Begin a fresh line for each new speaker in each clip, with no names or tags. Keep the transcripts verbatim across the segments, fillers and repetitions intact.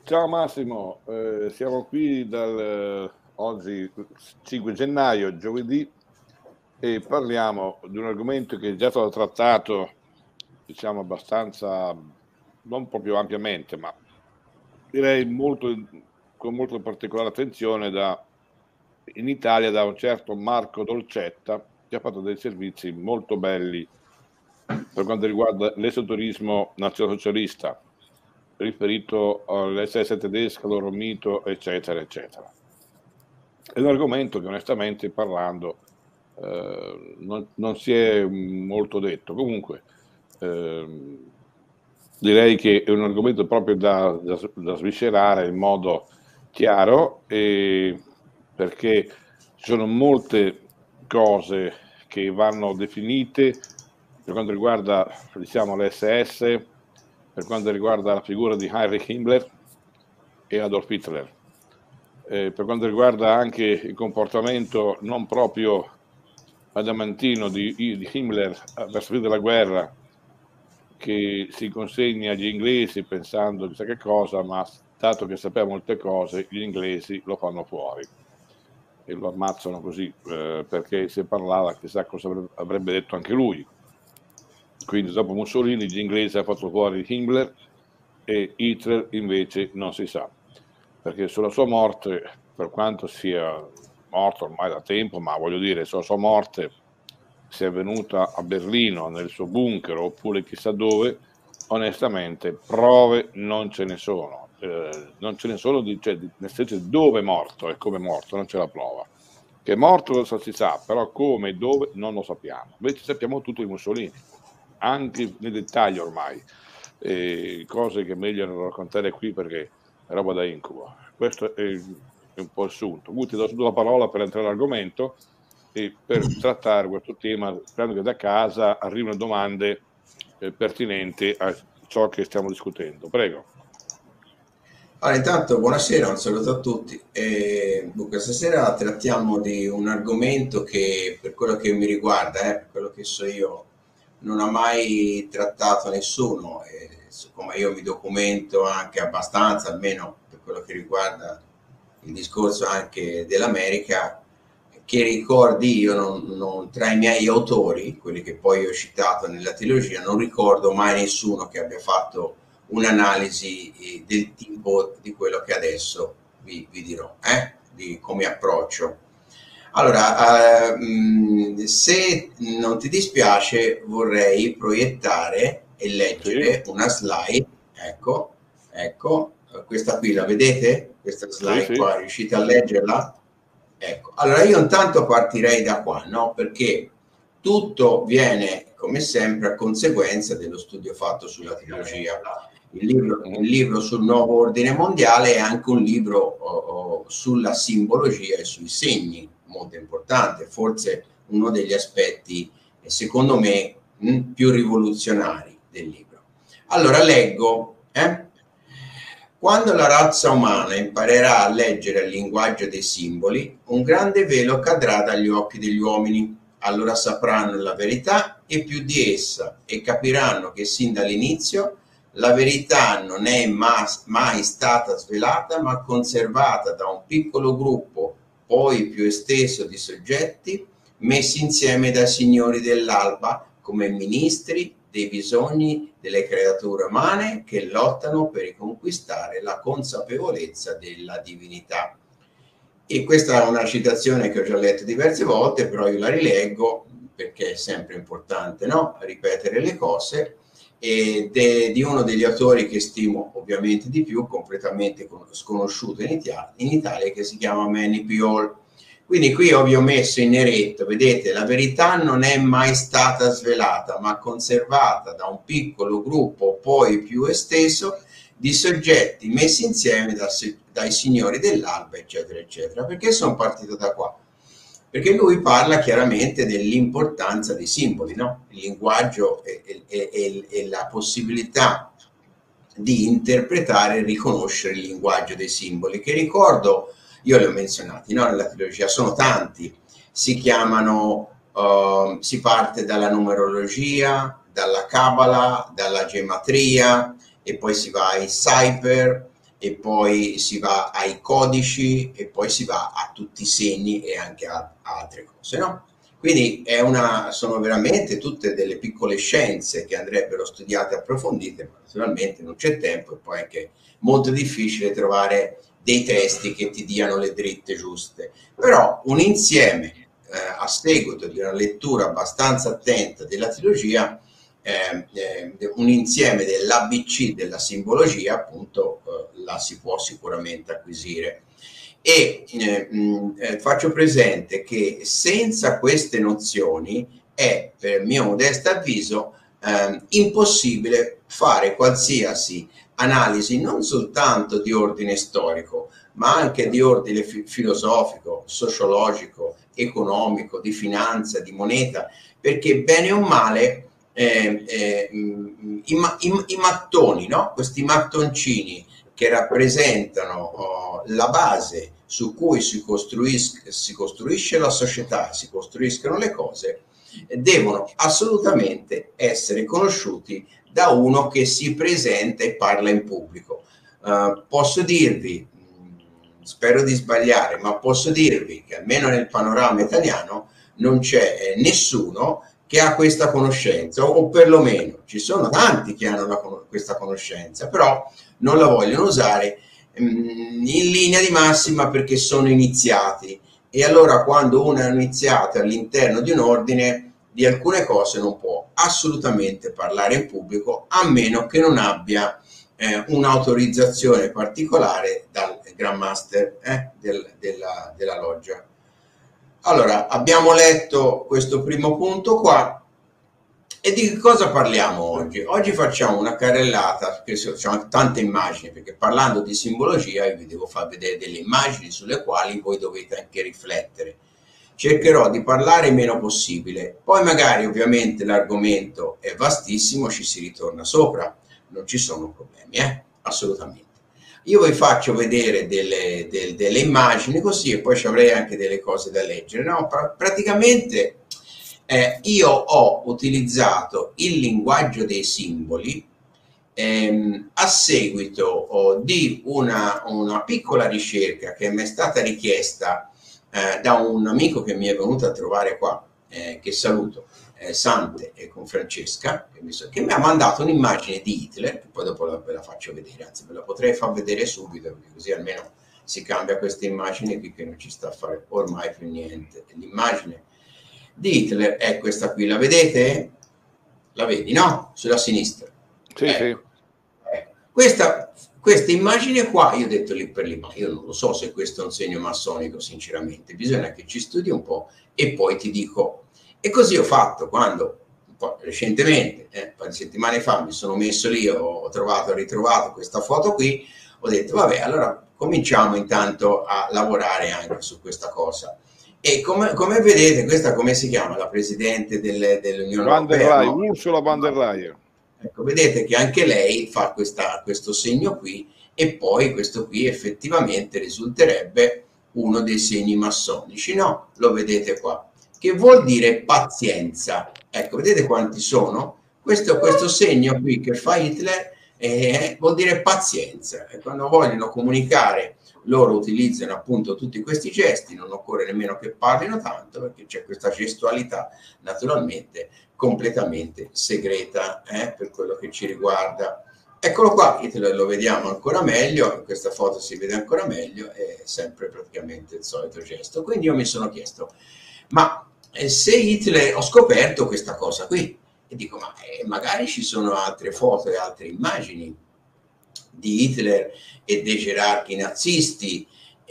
Ciao Massimo, eh, siamo qui dal eh, oggi cinque gennaio, giovedì, e parliamo di un argomento che è già stato trattato, diciamo, abbastanza, non proprio ampiamente, ma direi molto, con molto particolare attenzione da, in Italia da un certo Marco Dolcetta, che ha fatto dei servizi molto belli per quanto riguarda l'esoterismo nazionalsocialista, riferito all'esse esse tedesco, al loro mito, eccetera, eccetera. È un argomento che onestamente parlando eh, non, non si è molto detto. Comunque, eh, direi che è un argomento proprio da, da, da sviscerare in modo chiaro, e perché ci sono molte cose che vanno definite per quanto riguarda, diciamo, l'esse esse, per quanto riguarda la figura di Heinrich Himmler e Adolf Hitler, eh, per quanto riguarda anche il comportamento non proprio adamantino di, di Himmler verso la fine della guerra, che si consegna agli inglesi pensando chissà che cosa, ma dato che sapeva molte cose, gli inglesi lo fanno fuori e lo ammazzano così, eh, perché se parlava chissà cosa avrebbe detto anche lui. Quindi dopo Mussolini gli inglesi hanno fatto fuori Himmler e Hitler invece non si sa, perché sulla sua morte, per quanto sia morto ormai da tempo, ma voglio dire, sulla sua morte, se è venuta a Berlino nel suo bunker oppure chissà dove, onestamente prove non ce ne sono, eh, non ce ne sono di, cioè, di, nel senso dove è morto e come è morto, non c'è la prova. Che è morto lo si sa, però come e dove non lo sappiamo. Invece sappiamo tutto di Mussolini, anche nei dettagli ormai, eh, cose che è meglio non raccontare qui perché è roba da incubo. Questo è, è un po' il sunto. Guti, do subito la parola per entrare all'argomento e per trattare questo tema, sperando che da casa arrivino domande eh, pertinenti a ciò che stiamo discutendo. Prego.
Allora, intanto buonasera, un saluto a tutti. E, dunque, stasera trattiamo di un argomento che, per quello che mi riguarda, eh, per quello che so io, non ha mai trattato nessuno. E, siccome io mi documento anche abbastanza, almeno per quello che riguarda il discorso anche dell'America, che ricordi io, non, non- tra i miei autori, quelli che poi ho citato nella trilogia, non ricordo mai nessuno che abbia fatto un'analisi eh, del tipo di quello che adesso vi, vi dirò, eh? Di come approccio. Allora, eh, mh, se non ti dispiace, vorrei proiettare e
Sì,
leggere una slide. Ecco, ecco, questa qui la vedete? Questa
sì,
slide
sì,
qua, riuscite a leggerla? Ecco, allora io intanto partirei da qua, no? Perché tutto viene, come sempre, a conseguenza dello studio fatto sulla trilogia. Il libro, il
mm,
libro sul nuovo ordine mondiale è anche un libro oh, oh, sulla simbologia e sui segni, molto importante, forse uno degli aspetti, eh, secondo me, mh, più rivoluzionari del libro. Allora leggo, eh? Quando la razza umana imparerà a leggere il linguaggio dei simboli, un grande velo cadrà dagli occhi degli uomini. Allora sapranno la verità e più di essa e capiranno che sin dall'inizio la verità non è mai stata svelata ma conservata da un piccolo gruppo, poi più esteso di soggetti, messi insieme dai signori dell'alba come ministri dei bisogni delle creature umane che lottano per riconquistare la consapevolezza della divinità. E questa è una citazione che ho già letto diverse volte, però io la rileggo perché è sempre importante, no? Ripetere le cose, ed è di uno degli autori che stimo ovviamente di più, completamente sconosciuto in Italia, in Italia che si chiama Manny Piol. Quindi qui ho messo in neretto, vedete, la verità non è mai stata svelata, ma conservata da un piccolo gruppo, poi più esteso, di soggetti messi insieme da, dai signori dell'alba, eccetera, eccetera. Perché sono partito da qua? Perché lui parla chiaramente dell'importanza dei simboli, no? Il linguaggio e, e, e, e la possibilità di interpretare e riconoscere il linguaggio dei simboli, che ricordo, io li ho menzionati, no? Nella trilogia sono tanti, si chiamano, uh, si parte dalla numerologia, dalla cabala, dalla gematria, e poi si va ai cipher, e poi si va ai codici e poi si va a tutti i segni e anche a, a altre cose, no? Quindi è una, sono veramente tutte delle piccole scienze che andrebbero studiate e approfondite, ma naturalmente non c'è tempo e poi è anche molto difficile trovare dei testi che ti diano le dritte giuste. Però un insieme, eh, a seguito di una lettura abbastanza attenta della trilogia, eh, eh, un insieme dell'A B C della simbologia, appunto, eh, la si può sicuramente acquisire. E eh, mh, faccio presente che senza queste nozioni è, per mio modesto avviso, eh, impossibile fare qualsiasi analisi non soltanto di ordine storico, ma anche di ordine fi- filosofico, sociologico, economico, di finanza, di moneta, perché bene o male eh, eh, i, ma- i, i mattoni, no? Questi mattoncini che rappresentano oh, la base su cui si, costruis- si costruisce la società, si costruiscono le cose, devono assolutamente essere conosciuti da uno che si presenta e parla in pubblico. Uh, posso dirvi, mh, spero di sbagliare, ma posso dirvi che almeno nel panorama italiano non c'è eh, nessuno che ha questa conoscenza, o, o perlomeno ci sono tanti che hanno la, questa conoscenza, però non la vogliono usare mh, in linea di massima perché sono iniziati, e allora quando uno è iniziato all'interno di un ordine, di alcune cose non può assolutamente parlare in pubblico, a meno che non abbia eh, un'autorizzazione particolare dal Grand Master eh, del, della, della loggia. Allora, abbiamo letto questo primo punto qua. E di cosa parliamo oggi? Oggi facciamo una carrellata, perché facciamo tante immagini, perché parlando di simbologia io vi devo far vedere delle immagini sulle quali voi dovete anche riflettere. Cercherò di parlare il meno possibile, poi magari ovviamente l'argomento è vastissimo, ci si ritorna sopra, non ci sono problemi, eh? Assolutamente. Io vi faccio vedere delle, delle, delle immagini così e poi ci avrei anche delle cose da leggere, no? Pra- praticamente eh, io ho utilizzato il linguaggio dei simboli ehm, a seguito oh, di una, una piccola ricerca che mi è stata richiesta eh, da un amico che mi è venuto a trovare qua, eh, che saluto, eh, Sante e con Francesca, che mi, so, che mi ha mandato un'immagine di Hitler, che poi dopo la, ve la faccio vedere, anzi ve la potrei far vedere subito, così almeno si cambia questa immagine qui che non ci sta a fare ormai più niente. L'immagine di Hitler è questa qui, la vedete? La vedi, no? Sulla sinistra.
Sì,
ecco.
sì.
Ecco. Questa, questa immagine qua, io ho detto lì per lì, ma io non lo so se questo è un segno massonico, sinceramente, bisogna che ci studi un po' e poi ti dico. E così ho fatto quando, un po' recentemente, eh, un paio di settimane fa, mi sono messo lì, ho trovato, ho ritrovato questa foto qui, ho detto, vabbè, allora cominciamo intanto a lavorare anche su questa cosa. E come, come vedete, questa come si chiama? La Presidente del, dell'Unione
Van der
Europea?
Leyen,
No?
Ursula von der Leyen.
Ecco, vedete che anche lei fa questa, questo segno qui e poi questo qui effettivamente risulterebbe uno dei segni massonici, no? Lo vedete qua, che vuol dire pazienza. Ecco, vedete quanti sono? Questo, questo segno qui che fa Hitler eh, vuol dire pazienza. E quando vogliono comunicare loro utilizzano appunto tutti questi gesti, non occorre nemmeno che parlino tanto perché c'è questa gestualità naturalmente completamente segreta eh, per quello che ci riguarda. Eccolo qua, Hitler lo vediamo ancora meglio, in questa foto si vede ancora meglio, è sempre praticamente il solito gesto. Quindi io mi sono chiesto, ma eh, se Hitler, ho scoperto questa cosa qui, e dico, ma eh, magari ci sono altre foto e altre immagini di Hitler e dei gerarchi nazisti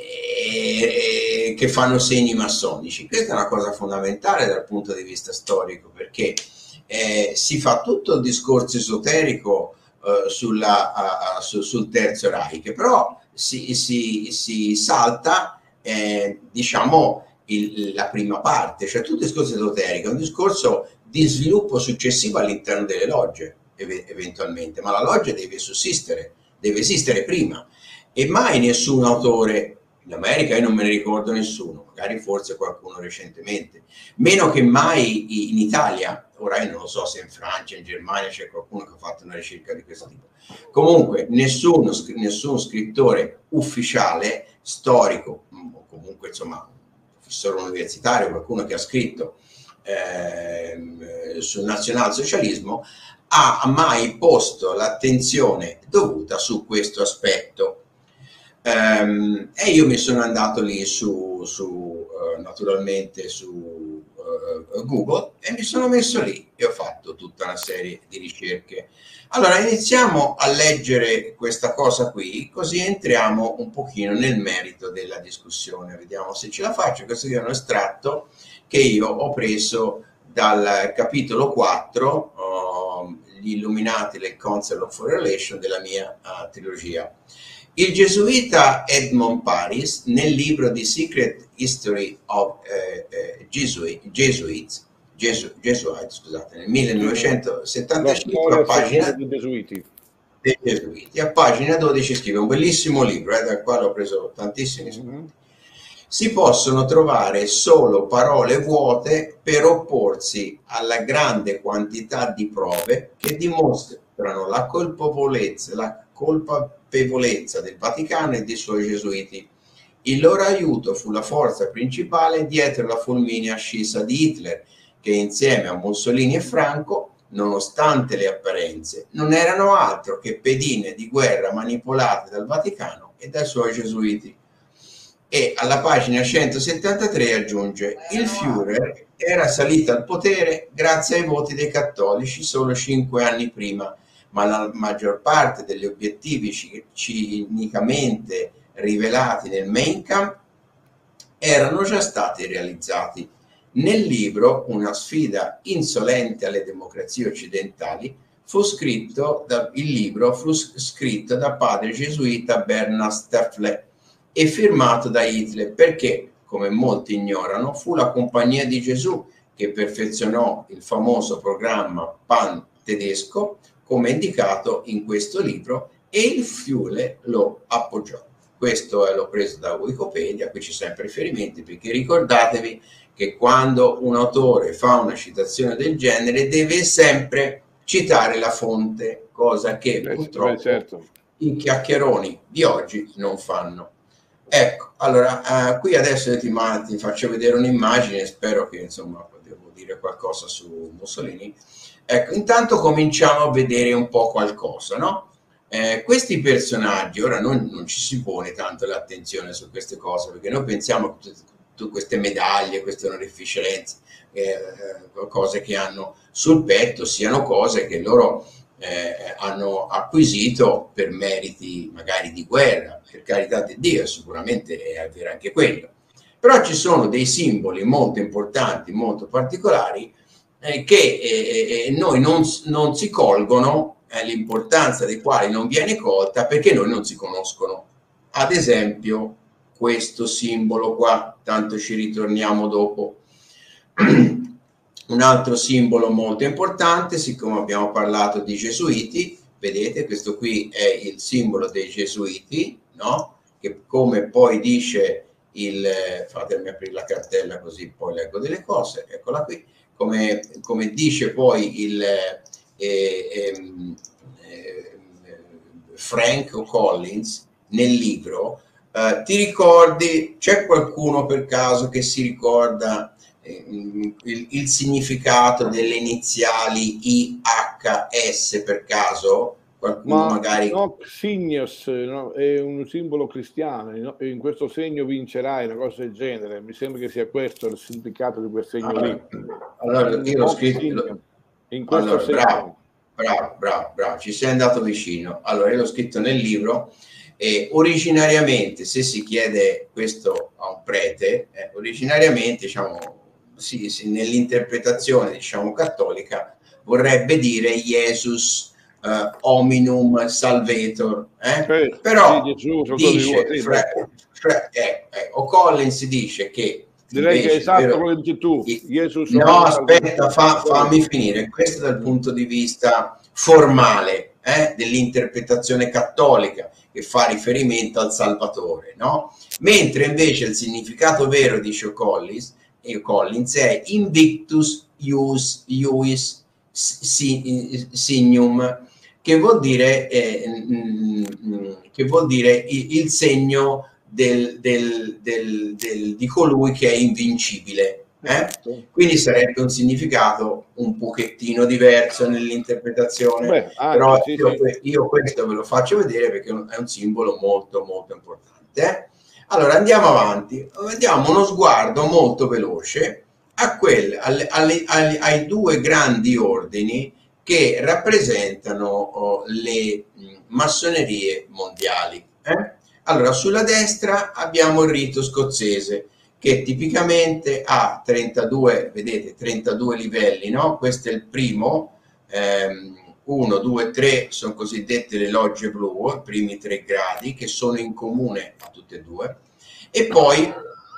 eh, che fanno segni massonici. Questa è una cosa fondamentale dal punto di vista storico, perché eh, si fa tutto il discorso esoterico eh, sulla, a, a, su, sul Terzo Reich, però si, si, si salta eh, diciamo il, la prima parte, cioè tutto il discorso esoterico è un discorso di sviluppo successivo all'interno delle logge ev- eventualmente, ma la loggia deve sussistere, deve esistere prima, e mai nessun autore in America, io non me ne ricordo nessuno, magari forse qualcuno recentemente, meno che mai in Italia, ora io non lo so se in Francia, in Germania c'è qualcuno che ha fatto una ricerca di questo tipo. Comunque nessuno, nessun scrittore ufficiale, storico, o comunque insomma professore universitario, qualcuno che ha scritto eh, sul nazionalsocialismo, ha mai posto l'attenzione dovuta su questo aspetto. Um, e io mi sono andato lì su, su uh, naturalmente su uh, Google e mi sono messo lì e ho fatto tutta una serie di ricerche. Allora iniziamo a leggere questa cosa qui, così entriamo un pochino nel merito della discussione, vediamo se ce la faccio. Questo è un estratto che io ho preso dal capitolo quattro, uh, gli Illuminati, le Council of Foreign Relations, della mia uh, trilogia. Il gesuita Edmond Paris, nel libro The Secret History of eh, eh, Jesuit, Jesuits, Jesu, Jesuit, scusate, nel millenovecentosettantacinque, a pagina,
dei Gesuiti.
dei Gesuiti, a pagina dodici scrive un bellissimo libro, eh, dal quale ho preso tantissimi spunti. Mm-hmm. Si possono trovare solo parole vuote per opporsi alla grande quantità di prove che dimostrano la colpevolezza, la colpevolezza del Vaticano e dei suoi gesuiti. Il loro aiuto fu la forza principale dietro la fulminea ascesa di Hitler, che insieme a Mussolini e Franco, nonostante le apparenze, non erano altro che pedine di guerra manipolate dal Vaticano e dai suoi gesuiti. E alla pagina centosettantatré aggiunge: il Führer era salito al potere grazie ai voti dei cattolici solo cinque anni prima, ma la maggior parte degli obiettivi cinicamente rivelati nel Mein Kampf erano già stati realizzati. Nel libro Una sfida insolente alle democrazie occidentali fu scritto da, il libro fu scritto da padre gesuita Bernard Stiefel e firmato da Hitler perché, come molti ignorano, fu la Compagnia di Gesù che perfezionò il famoso programma Pan tedesco come indicato in questo libro e il Führer lo appoggiò. Questo eh, l'ho preso da Wikipedia, qui ci sono sempre riferimenti, perché ricordatevi che quando un autore fa una citazione del genere deve sempre citare la fonte, cosa che
beh,
purtroppo
beh, certo.
i chiacchieroni di oggi non fanno. Ecco, allora eh, qui adesso ti, ti faccio vedere un'immagine, spero che insomma devo dire qualcosa su Mussolini. Ecco, intanto cominciamo a vedere un po' qualcosa, no? Eh, questi personaggi, ora non, non ci si pone tanto l'attenzione su queste cose, perché noi pensiamo che tutte queste medaglie, queste onorificenze, eh, cose che hanno sul petto, siano cose che loro eh, hanno acquisito per meriti magari di guerra, per carità di Dio, sicuramente è vero anche quello. Però ci sono dei simboli molto importanti, molto particolari, eh, che eh, noi non, non si colgono, eh, l'importanza dei quali non viene colta perché noi non si conoscono. Ad esempio questo simbolo qua, tanto ci ritorniamo dopo. Un altro simbolo molto importante, siccome abbiamo parlato di gesuiti, vedete questo qui è il simbolo dei gesuiti, no? Che come poi dice il, fatemi aprire la cartella così poi leggo delle cose, eccola qui, come, come dice poi il eh, eh, eh, Frank Collins nel libro, eh, ti ricordi, c'è qualcuno per caso che si ricorda eh, il, il significato delle iniziali I H S per caso? Qualcuno
Ma
magari...
no, Signos, no, è un simbolo cristiano, no? In questo segno vincerai, una cosa del genere. Mi sembra che sia questo il significato di quel segno
allora,
lì.
Allora, io l'ho scritto...
Signo, in questo
allora,
segno.
Bravo, bravo, bravo, bravo, ci sei andato vicino. Allora, io l'ho scritto nel libro e originariamente, se si chiede questo a un prete, eh, originariamente, diciamo, sì, sì, nell'interpretazione, diciamo, cattolica, vorrebbe dire Jesus Uh, hominum salvator, eh?
Sì,
però
sì, Gesù,
dice
sì,
fra, fra, eh, eh, O'Collins dice che
direi che è esatto
vero,
quello che dici tu. Jesus,
no, aspetta, fa, fammi finire. Questo dal punto di vista formale eh, dell'interpretazione cattolica che fa riferimento al Salvatore, no? Mentre invece il significato vero, dice O'Collins, e Collins è Invictus Ius, Ius Signum, che vuol dire, eh, che vuol dire il, il segno del, del, del, del, di colui che è invincibile. Eh? Quindi sarebbe un significato un pochettino diverso nell'interpretazione. Beh, anche, però sì, io, sì. io questo ve lo faccio vedere perché è un simbolo molto molto importante. Eh? Allora andiamo avanti, diamo uno sguardo molto veloce a quel, alle, alle, alle, ai due grandi ordini che rappresentano oh, le mh, massonerie mondiali. Eh? Allora, sulla destra abbiamo il rito scozzese, che tipicamente ha trentadue, vedete, trentadue livelli, no? Questo è il primo, ehm, uno, due, tre sono cosiddette le logge blu, i primi tre gradi, che sono in comune a tutte e due, e poi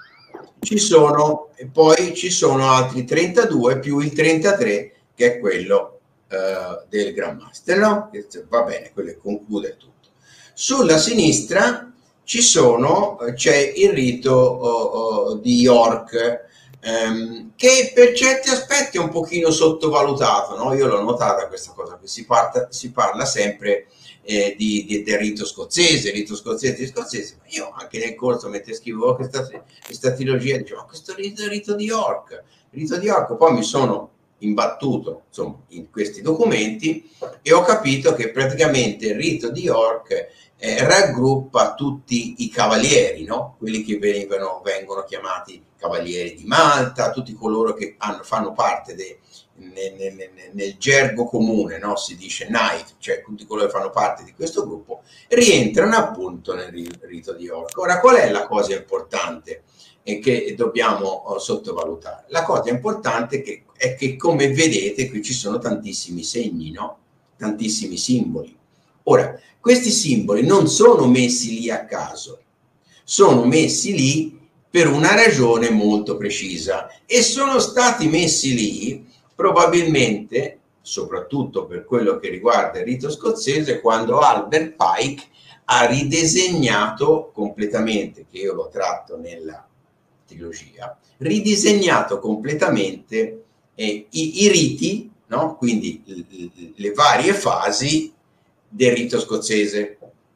ci sono, e poi ci sono altri trentadue più il trentatré, che è quello eh, del Grand Master, no? Va bene, quello conclude tutto. Sulla sinistra ci sono, c'è il rito oh, oh, di York, ehm, che per certi aspetti è un pochino sottovalutato, no? Io l'ho notata questa cosa, che si, parta, si parla sempre eh, di, di, del rito scozzese, rito scozzese, scozzese, ma io anche nel corso, mentre scrivevo questa, questa trilogia, dicevo, ma questo rito è il rito di York, il rito di York, poi mi sono imbattuto insomma in questi documenti e ho capito che praticamente il rito di York Eh, raggruppa tutti i cavalieri, no? Quelli che venivano, vengono chiamati cavalieri di Malta, tutti coloro che hanno, fanno parte de, nel, nel, nel gergo comune, no? Si dice knight, cioè tutti coloro che fanno parte di questo gruppo, rientrano appunto nel rito di York. Ora, qual è la cosa importante e che dobbiamo oh, sottovalutare? La cosa importante che, è che, come vedete, qui ci sono tantissimi segni, no? Tantissimi simboli. Ora, questi simboli non sono messi lì a caso, sono messi lì per una ragione molto precisa e sono stati messi lì probabilmente, soprattutto per quello che riguarda il rito scozzese, quando Albert Pike ha ridisegnato completamente, che io l'ho tratto nella trilogia, ridisegnato completamente eh, i, i riti, no? Quindi l, le varie fasi del rito scozzese.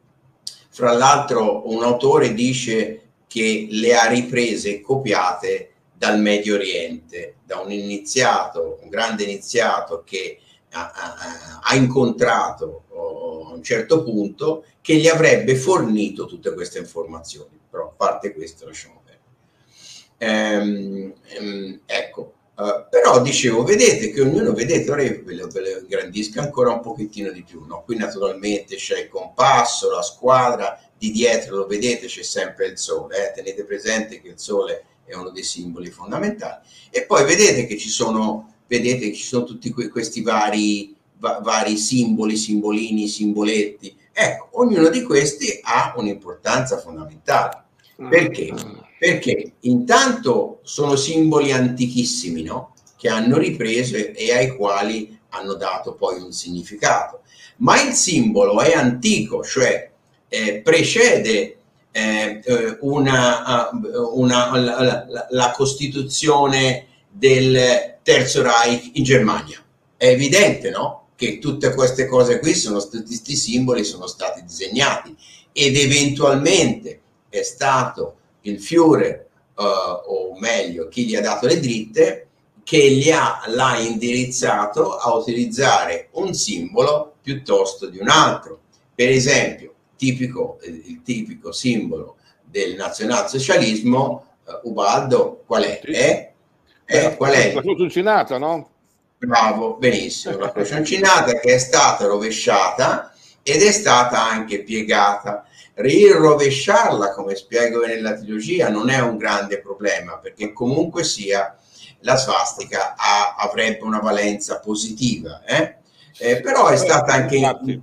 Fra l'altro un autore dice che le ha riprese e copiate dal Medio Oriente, da un iniziato, un grande iniziato che ha, ha, ha incontrato oh, a un certo punto, che gli avrebbe fornito tutte queste informazioni. Però a parte questo lasciamo perdere. Ehm, ehm, ecco. Uh, però dicevo, vedete che ognuno, vedete, ora ve lo, ve lo ingrandisco ancora un pochettino di più, no? Qui naturalmente c'è il compasso, la squadra, di dietro lo vedete c'è sempre il sole, eh? Tenete presente che il sole è uno dei simboli fondamentali, e poi vedete che ci sono, vedete che ci sono tutti que questi vari, va vari simboli, simbolini, simboletti, ecco, ognuno di questi ha un'importanza fondamentale. Perché? Perché intanto sono simboli antichissimi, no? Che hanno ripreso e ai quali hanno dato poi un significato. Ma il simbolo è antico, cioè eh, precede eh, una, una, la, la, la costituzione del Terzo Reich in Germania. È evidente, no? Che tutte queste cose qui, sono, tutti questi simboli sono stati disegnati ed eventualmente è stato il Führer, uh, o meglio chi gli ha dato le dritte, che gli ha, l'ha indirizzato a utilizzare un simbolo piuttosto di un altro. Per esempio, tipico, il tipico simbolo del nazionalsocialismo, uh, Ubaldo, qual è?
Sì.
È, è, qual è?
La croce uncinata, no?
Bravo, benissimo, la croce uncinata che è stata rovesciata ed è stata anche piegata. Rovesciarla, come spiego nella trilogia, non è un grande problema, perché comunque sia la svastica ha, avrebbe una valenza positiva, eh? Eh, però è stata anche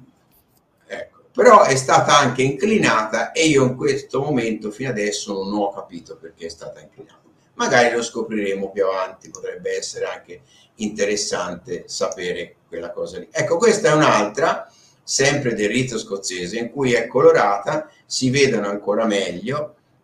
ecco, però è stata anche inclinata e io in questo momento fino adesso non ho capito perché è stata inclinata. Magari lo scopriremo più avanti, potrebbe essere anche interessante sapere quella cosa lì. Ecco, questa è un'altra, sempre del rito scozzese, in cui è colorata, si vedono ancora meglio,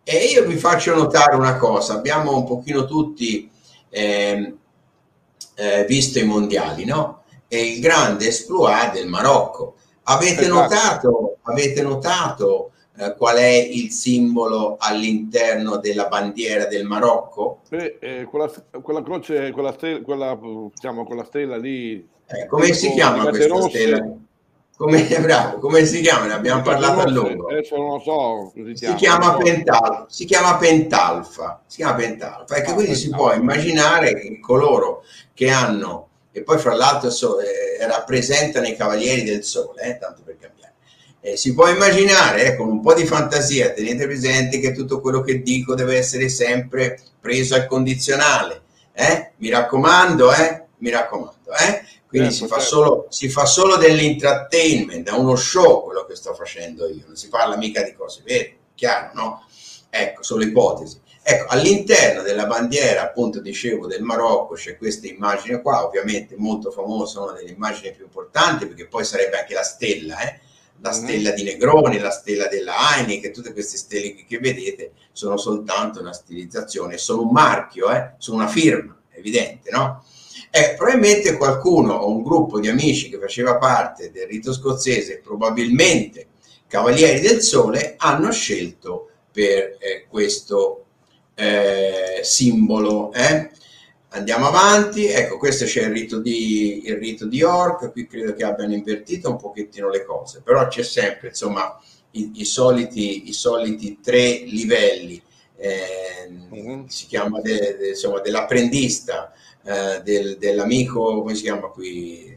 E io vi faccio notare una cosa, abbiamo un pochino tutti eh, eh, visto i mondiali, no? E il grande exploit del Marocco. Avete
Esatto.
notato, avete notato eh, qual è il simbolo all'interno della bandiera del Marocco?
Beh, eh, quella, quella croce, quella stella, quella, diciamo, quella stella lì.
Eh, come si chiama questa
rosse.
stella? Come, bravo, come si chiama? Ne abbiamo parlato a lungo.
Adesso non lo so. Si,
si, chiama Pental, si chiama Pentalfa. Si chiama Pentalfa. E che ah, quindi Pentalfa. Si può immaginare che coloro che hanno, e poi fra l'altro so, eh, rappresentano i Cavalieri del Sole, eh, tanto per cambiare. Eh, si può immaginare, eh, con un po' di fantasia, tenete presente che tutto quello che dico deve essere sempre preso al condizionale. Eh? Mi raccomando, eh? Mi raccomando, eh? Quindi certo, si, fa certo. solo, si fa solo dell'entertainment, è uno show quello che sto facendo io, non si parla mica di cose vere, chiaro, no? Ecco, solo ipotesi. Ecco, all'interno della bandiera, appunto, dicevo, del Marocco c'è questa immagine qua, ovviamente molto famosa, una delle immagini più importanti, perché poi sarebbe anche la stella, eh? La mm-hmm. stella di Negroni, la stella della Heineken, tutte queste stelle che, che vedete sono soltanto una stilizzazione, sono un marchio, eh? Sono una firma, evidente, no? Eh, probabilmente qualcuno o un gruppo di amici che faceva parte del rito scozzese, probabilmente Cavalieri del Sole, hanno scelto per eh, questo eh, simbolo. Eh? Andiamo avanti, ecco, questo c'è il rito di, il rito di York, qui credo che abbiano invertito un pochettino le cose, però c'è sempre, insomma, i, i, soliti, i soliti tre livelli, eh, mm-hmm. si chiama de, de, insomma, dell'apprendista, Uh, del, dell'amico, come si chiama qui,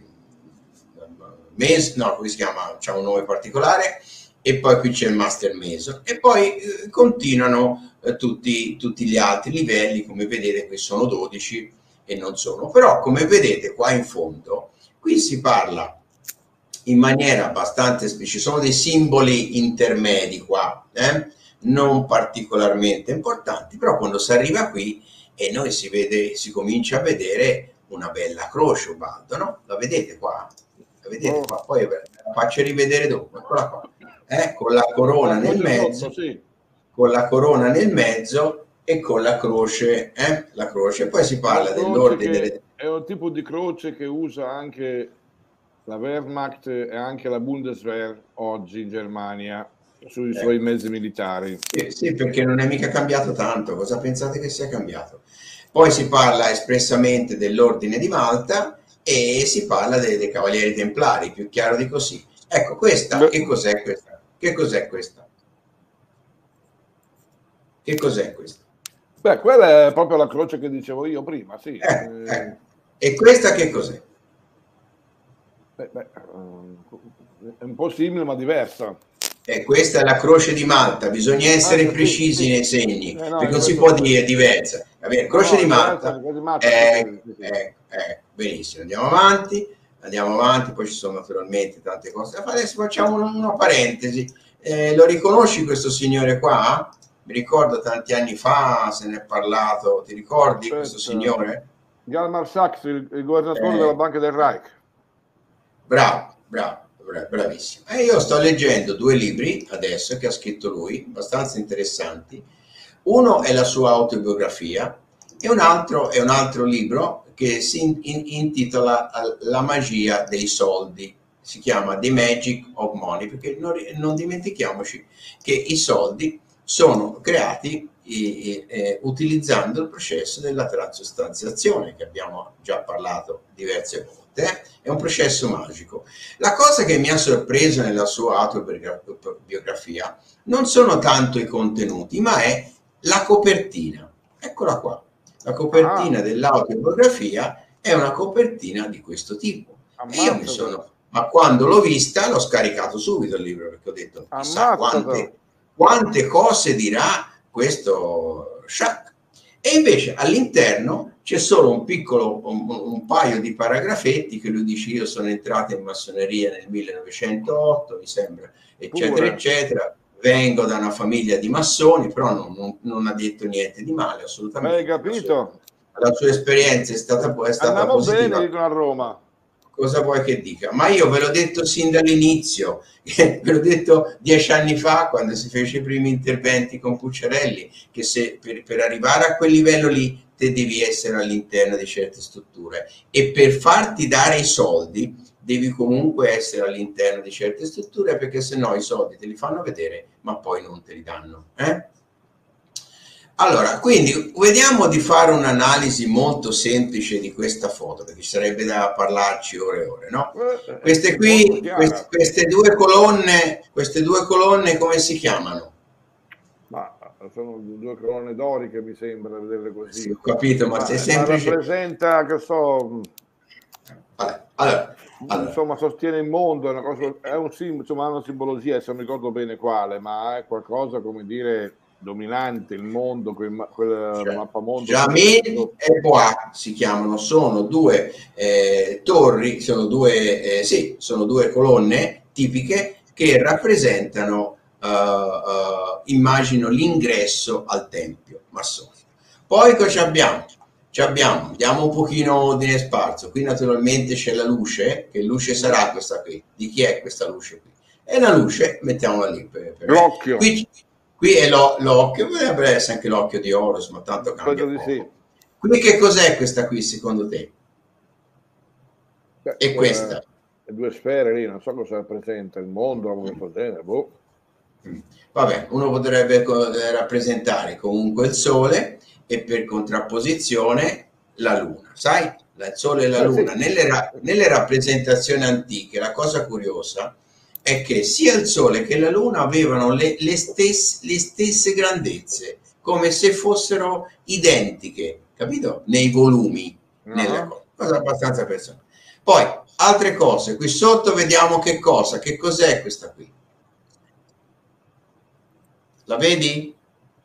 Mes, no, come si chiama, c'è un nome particolare, e poi qui c'è il Master Meso, e poi uh, continuano uh, tutti, tutti gli altri livelli, come vedete qui sono dodici e non sono, però come vedete qua in fondo, qui si parla in maniera abbastanza esplicita, ci sono dei simboli intermedi qua, eh? non particolarmente importanti, però quando si arriva qui e noi si vede, si comincia a vedere una bella croce, Ubaldo, no? La vedete qua? La vedete oh. qua? Poi la faccio rivedere dopo, eccola qua. Eh? Con la corona nel mezzo, sotto, sì. con la corona nel mezzo e con la croce, eh? La croce. Poi si parla dell'ordine delle...
È un tipo di croce che usa anche la Wehrmacht e anche la Bundeswehr oggi in Germania sui ecco. suoi mezzi militari.
Sì, sì, perché non è mica cambiato tanto. Cosa pensate che sia cambiato? Poi si parla espressamente dell'ordine di Malta e si parla dei, dei Cavalieri Templari, più chiaro di così. Ecco, questa, Beh. che cos'è questa? Che cos'è questa? Che cos'è questa?
Beh, quella è proprio la croce che dicevo io prima, sì.
Eh, eh. E questa che cos'è?
Beh, beh, è un po' simile ma diversa.
E questa è la croce di Malta, bisogna essere ah, precisi sì, nei segni, eh no, perché non si può dire diversa. Va bene, croce no, di Malta, di Malta eh, eh, eh, benissimo, andiamo avanti, andiamo avanti, poi ci sono naturalmente tante cose da fare. Adesso facciamo una, una parentesi, eh, lo riconosci questo signore qua? Mi ricordo tanti anni fa, se ne è parlato, ti ricordi certo. questo signore?
Hjalmar Sachs, il, il governatore eh, della Banca del Reich.
Bravo, bravo. Bravissimo. E io sto leggendo due libri adesso che ha scritto lui, abbastanza interessanti. Uno è la sua autobiografia e un altro è un altro libro che si in, in, intitola La magia dei soldi. Si chiama The Magic of Money, perché non, non dimentichiamoci che i soldi sono creati e, e, utilizzando il processo della transostanziazione, che abbiamo già parlato diverse volte. È un processo magico. La cosa che mi ha sorpreso nella sua autobiografia non sono tanto i contenuti, ma è la copertina. Eccola qua. La copertina ah. dell'autobiografia è una copertina di questo tipo. E io mi sono, ma quando l'ho vista l'ho scaricato subito il libro, perché ho detto chissà quante, quante cose dirà questo Schack. E invece all'interno c'è solo un piccolo, un, un paio di paragrafetti che lui dice: io sono entrato in massoneria nel millenovecentootto, mi sembra, eccetera, Pure. eccetera. Vengo da una famiglia di massoni, però non, non, non ha detto niente di male, assolutamente.
Hai capito?
La sua, la sua esperienza è stata, è stata
Andiamo
positiva.
bene, dicono a Roma.
cosa vuoi che dica? Ma io ve l'ho detto sin dall'inizio, ve l'ho detto dieci anni fa quando si fece i primi interventi con Pucciarelli, che se per, per arrivare a quel livello lì te devi essere all'interno di certe strutture, e per farti dare i soldi devi comunque essere all'interno di certe strutture, perché se no i soldi te li fanno vedere ma poi non te li danno, eh? Allora, quindi vediamo di fare un'analisi molto semplice di questa foto, perché ci sarebbe da parlarci ore e ore, no?
Eh,
Queste qui, queste, queste due colonne, queste due colonne come si chiamano?
Ma sono due colonne doriche, mi sembra, vederle così.
Sì, ho capito, ma, ma sei semplice.
Ma rappresenta, che so...
Allora, allora, allora.
Insomma, sostiene il mondo, è una cosa, è un simbolo, insomma, ha una simbologia, se non ricordo bene quale, ma è qualcosa, come dire, dominante, il mondo, quel, quel
cioè,
mappamondo.
Jamin e Bois si chiamano, sono due eh, torri, sono due, eh, sì, sono due colonne tipiche che rappresentano, uh, uh, immagino, l'ingresso al tempio massonico. Poi cosa abbiamo? Ci abbiamo, andiamo un pochino ordine sparso. Qui naturalmente c'è la luce, che luce sarà questa qui? Di chi è questa luce qui? E la luce, mettiamola lì. Per, per
l'occhio.
Qui, qui è lo, l'occhio, potrebbe essere anche l'occhio di Horus, ma tanto cambia poco. Sì. Qui che cos'è questa qui secondo te?
Beh,
e questa?
Le due sfere lì, non so cosa rappresenta, il mondo, come mm. genere, boh.
Vabbè, uno potrebbe rappresentare comunque il Sole e per contrapposizione la Luna, sai? Il Sole e la Luna. Nelle, ra- nelle rappresentazioni antiche la cosa curiosa è che sia il Sole che la Luna avevano le, le, stesse, le stesse grandezze, come se fossero identiche, capito? Nei volumi, uh-huh. nella cosa. cosa abbastanza personale. Poi, altre cose, qui sotto vediamo che cosa, che cos'è questa qui? La vedi?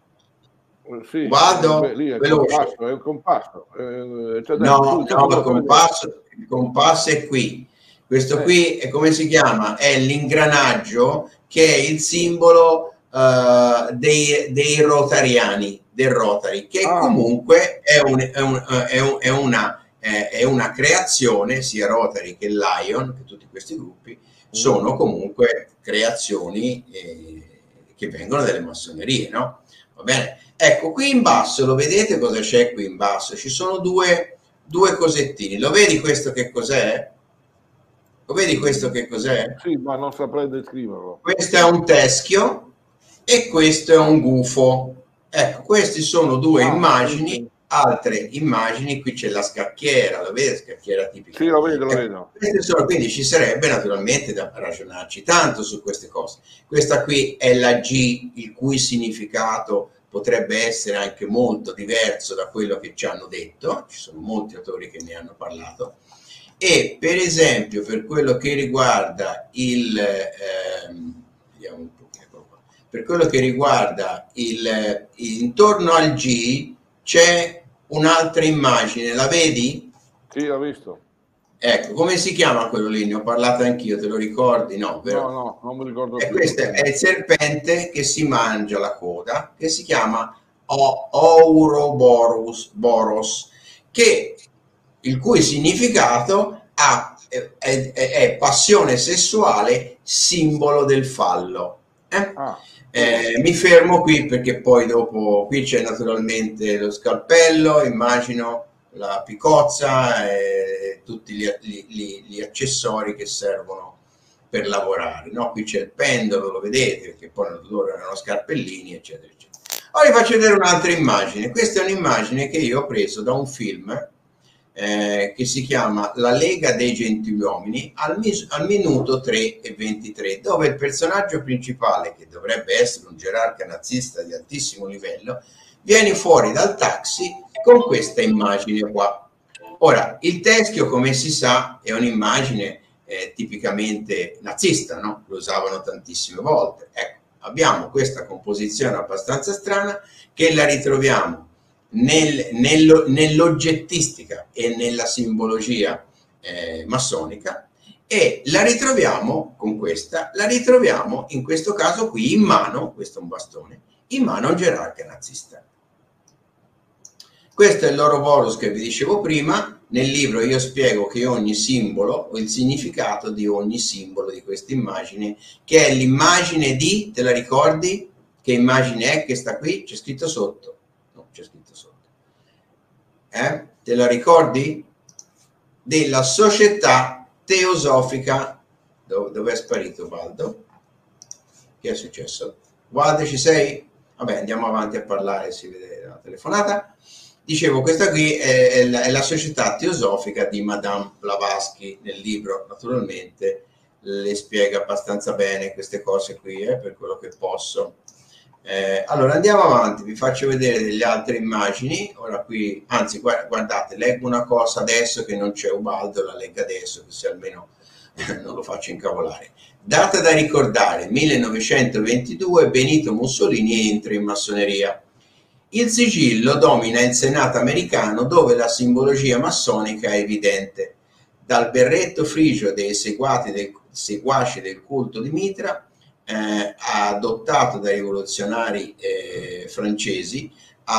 Sì,
Vado
beh, lì è
veloce.
Compasso, è un compasso. Eh, cioè,
no,
tu,
no, il compasso, il compasso è qui. Questo eh. qui è come si chiama? È l'ingranaggio che è il simbolo uh, dei, dei rotariani, del Rotary, che ah. comunque è, un, è, un, è, un, è, una, è una creazione, sia Rotary che Lion, che tutti questi gruppi, sono comunque creazioni eh, che vengono dalle massonerie, no? Va bene? Ecco, qui in basso, lo vedete cosa c'è qui in basso? Ci sono due, due cosettini. Lo vedi questo che cos'è? Lo vedi questo che cos'è?
Sì, ma non saprei descriverlo.
Questo è un teschio e questo è un gufo. Ecco, queste sono due ah, immagini, sì. altre immagini. Qui c'è la scacchiera, lo vedi? Scacchiera tipica.
Sì, lo vedo, lo
ecco,
vedo.
Queste sono, quindi ci sarebbe naturalmente da ragionarci tanto su queste cose. Questa qui è la G, il cui significato potrebbe essere anche molto diverso da quello che ci hanno detto, ci sono molti autori che ne hanno parlato, e per esempio per quello che riguarda il ehm, vediamo un pochino qua, per quello che riguarda il, il intorno al G c'è un'altra immagine, la vedi?
Sì, l'ho visto.
Ecco, come si chiama quello lì? Ne ho parlato anch'io, te lo ricordi? No, vero?
No, no, non mi ricordo
e
più.
Questo è il serpente che si mangia la coda, che si chiama Ouroboros, Boros, che, il cui significato ha, è, è, è passione sessuale, simbolo del fallo. Eh? Ah. Eh, mi fermo qui perché poi dopo, qui c'è naturalmente lo scalpello, immagino, la picozza e tutti gli, gli, gli accessori che servono per lavorare, no? Qui c'è il pendolo, lo vedete, perché poi loro erano scarpellini, eccetera, eccetera. Ora vi faccio vedere un'altra immagine. Questa è un'immagine che io ho preso da un film eh, che si chiama La Lega dei Gentiluomini al, al minuto tre e ventitré, dove il personaggio principale, che dovrebbe essere un gerarca nazista di altissimo livello, viene fuori dal taxi con questa immagine qua. Ora, il teschio, come si sa, è un'immagine eh, tipicamente nazista, no? Lo usavano tantissime volte. Ecco, abbiamo questa composizione abbastanza strana che la ritroviamo nel, nello, nell'oggettistica e nella simbologia eh, massonica, e la ritroviamo con questa, la ritroviamo in questo caso qui in mano, questo è un bastone, in mano a un gerarca nazista. Questo è l'Ouroboros che vi dicevo prima, nel libro io spiego che ogni simbolo, o il significato di ogni simbolo di questa immagine, che è l'immagine di, te la ricordi? Che immagine è che sta qui? C'è scritto sotto. No, c'è scritto sotto. Eh? Te la ricordi? Della società teosofica. Dove, dove è sparito Valdo? Che è successo? Valdo, ci sei? Vabbè, andiamo avanti a parlare, si vede la telefonata. Dicevo, questa qui è, è, la, è la società teosofica di Madame Blavatsky. Nel libro, naturalmente, le spiega abbastanza bene queste cose qui, eh, per quello che posso. Eh, allora, andiamo avanti, vi faccio vedere delle altre immagini. Ora qui, anzi, guardate, leggo una cosa adesso che non c'è Ubaldo, la leggo adesso, così almeno non lo faccio incavolare. Data da ricordare, millenovecentoventidue, Benito Mussolini entra in massoneria. Il sigillo domina il Senato americano, dove la simbologia massonica è evidente. Dal berretto frigio dei seguaci del, seguaci del culto di Mitra, eh, adottato dai rivoluzionari eh, francesi,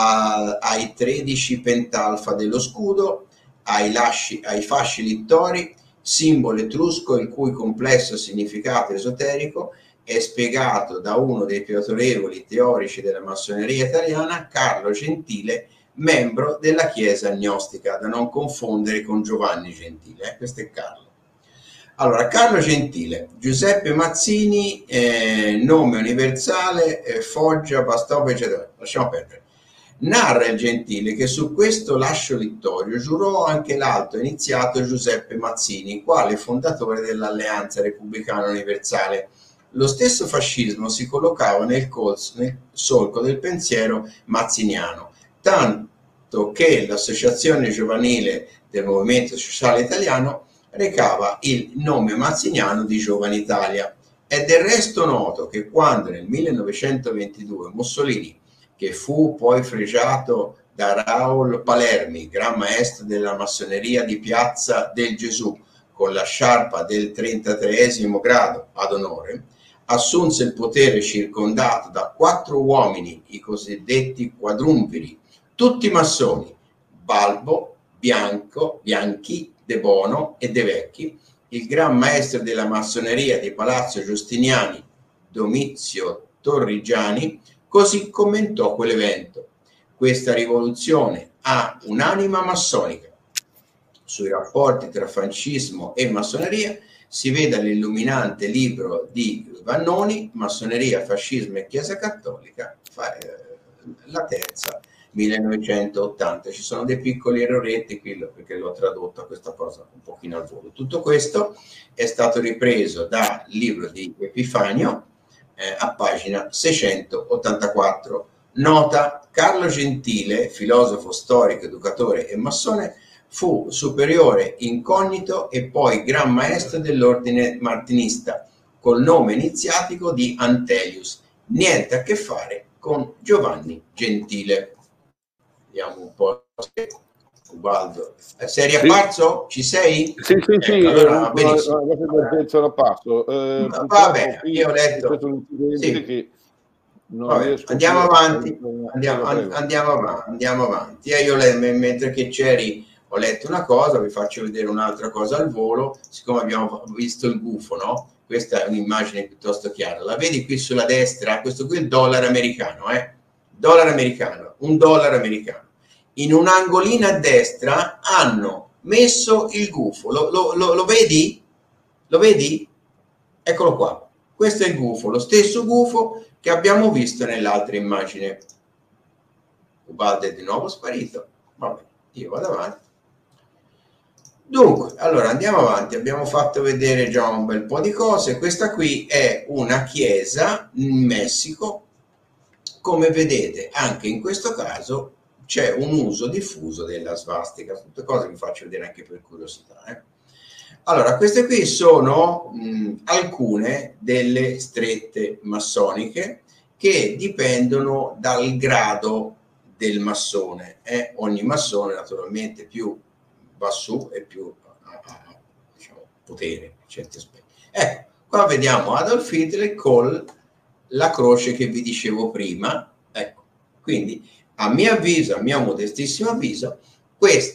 a, ai tredici pentalfa dello scudo, ai, lasci, ai fasci littori, simbolo etrusco il cui complesso significato esoterico è spiegato da uno dei più autorevoli teorici della massoneria italiana, Carlo Gentile, membro della Chiesa Gnostica, da non confondere con Giovanni Gentile. Eh? Questo è Carlo. Allora, Carlo Gentile, Giuseppe Mazzini, eh, nome universale, eh, Foggia, Bastopo, eccetera. Lasciamo perdere. Narra il Gentile che su questo lascio littorio giurò anche l'alto iniziato Giuseppe Mazzini, quale fondatore dell'Alleanza Repubblicana Universale. Lo stesso fascismo si collocava nel, colso, nel solco del pensiero mazziniano, tanto che l'associazione giovanile del Movimento Sociale Italiano recava il nome mazziniano di Giovane Italia. È del resto noto che quando nel millenovecentoventidue Mussolini, che fu poi fregiato da Raul Palermi, gran maestro della massoneria di Piazza del Gesù, con la sciarpa del trentatreesimo grado ad onore, assunse il potere circondato da quattro uomini, i cosiddetti quadrumviri, tutti massoni, Balbo, Bianco, Bianchi, De Bono e De Vecchi, il gran maestro della massoneria di Palazzo Giustiniani, Domizio Torrigiani, così commentò quell'evento. Questa rivoluzione ha un'anima massonica. Sui rapporti tra fascismo e massoneria si veda l'illuminante libro di Vannoni, Massoneria, Fascismo e Chiesa Cattolica, la terza, millenovecentottanta. Ci sono dei piccoli erroretti qui perché l'ho tradotto a questa cosa un pochino al volo. Tutto questo è stato ripreso dal libro di Epifanio, eh, a pagina seicentottantaquattro. Nota: Carlo Gentile, filosofo storico, educatore e massone, fu superiore incognito e poi gran maestro dell'ordine martinista, col nome iniziatico di Antelius, niente a che fare con Giovanni Gentile. Vediamo un po' se Ubaldo sei riapparso? Ci sei?
Sì, sì,
ecco,
sì,
allora,
benissimo. La passo. Eh,
Vabbè, io ho letto. Sì.
Che non
Vabbè, andiamo avanti, andiamo, andiamo avanti, andiamo avanti. Eh, io le, mentre che c'eri ho letto una cosa, vi faccio vedere un'altra cosa al volo, siccome abbiamo visto il gufo, no? Questa è un'immagine piuttosto chiara. La vedi qui sulla destra? Questo qui è il dollaro americano, eh? Dollaro americano, un dollaro americano. In un angolino a destra hanno messo il gufo. Lo, lo, lo, lo vedi? Lo vedi? Eccolo qua. Questo è il gufo, lo stesso gufo che abbiamo visto nell'altra immagine. Ubaldo è di nuovo sparito. Vabbè, io vado avanti. Dunque, allora andiamo avanti. Abbiamo fatto vedere già un bel po' di cose. Questa qui è una chiesa in Messico. Come vedete, anche in questo caso c'è un uso diffuso della svastica. Tutte cose che vi faccio vedere anche per curiosità. Eh. Allora, queste qui sono mh, alcune delle strette massoniche che dipendono dal grado del massone. Eh. Ogni massone naturalmente più va su e più ha, ha diciamo, potere in certi aspetti. Ecco, qua vediamo Adolf Hitler con la croce che vi dicevo prima. Ecco, quindi a mio avviso, a mio modestissimo avviso, questa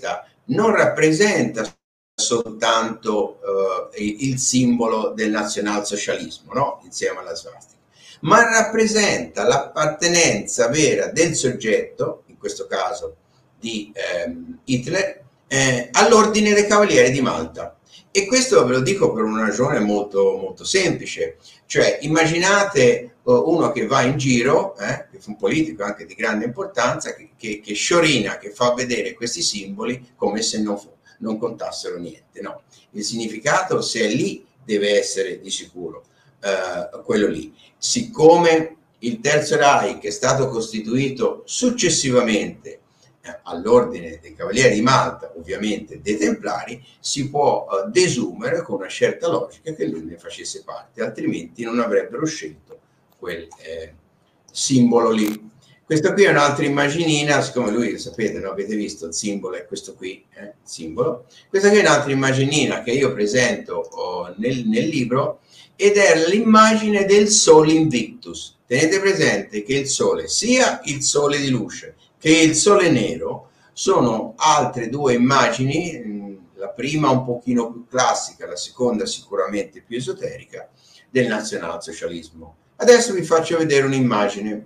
non rappresenta soltanto uh, il simbolo del nazionalsocialismo, no? Insieme alla svastica, ma rappresenta l'appartenenza vera del soggetto, in questo caso di ehm, Hitler, eh, all'ordine dei Cavalieri di Malta. E questo ve lo dico per una ragione molto, molto semplice, cioè immaginate uh, uno che va in giro, eh, che è un politico anche di grande importanza, che, che, che sciorina, che fa vedere questi simboli come se non, non contassero niente. No, il significato, se è lì, deve essere di sicuro uh, quello lì. Siccome il Terzo Reich è stato costituito successivamente all'ordine dei Cavalieri di Malta, ovviamente dei Templari, si può uh, desumere con una certa logica che lui ne facesse parte, altrimenti non avrebbero scelto quel eh, simbolo lì. Questa qui è un'altra immaginina, siccome lui, sapete, no, avete visto, il simbolo è questo qui, eh, il simbolo. Questa qui è un'altra immaginina che io presento oh, nel, nel libro, ed è l'immagine del Sole Invictus. Tenete presente che il Sole, sia il Sole di luce che il Sole nero, sono altre due immagini, la prima un pochino più classica, la seconda sicuramente più esoterica, del nazionalsocialismo. Adesso vi faccio vedere un'immagine.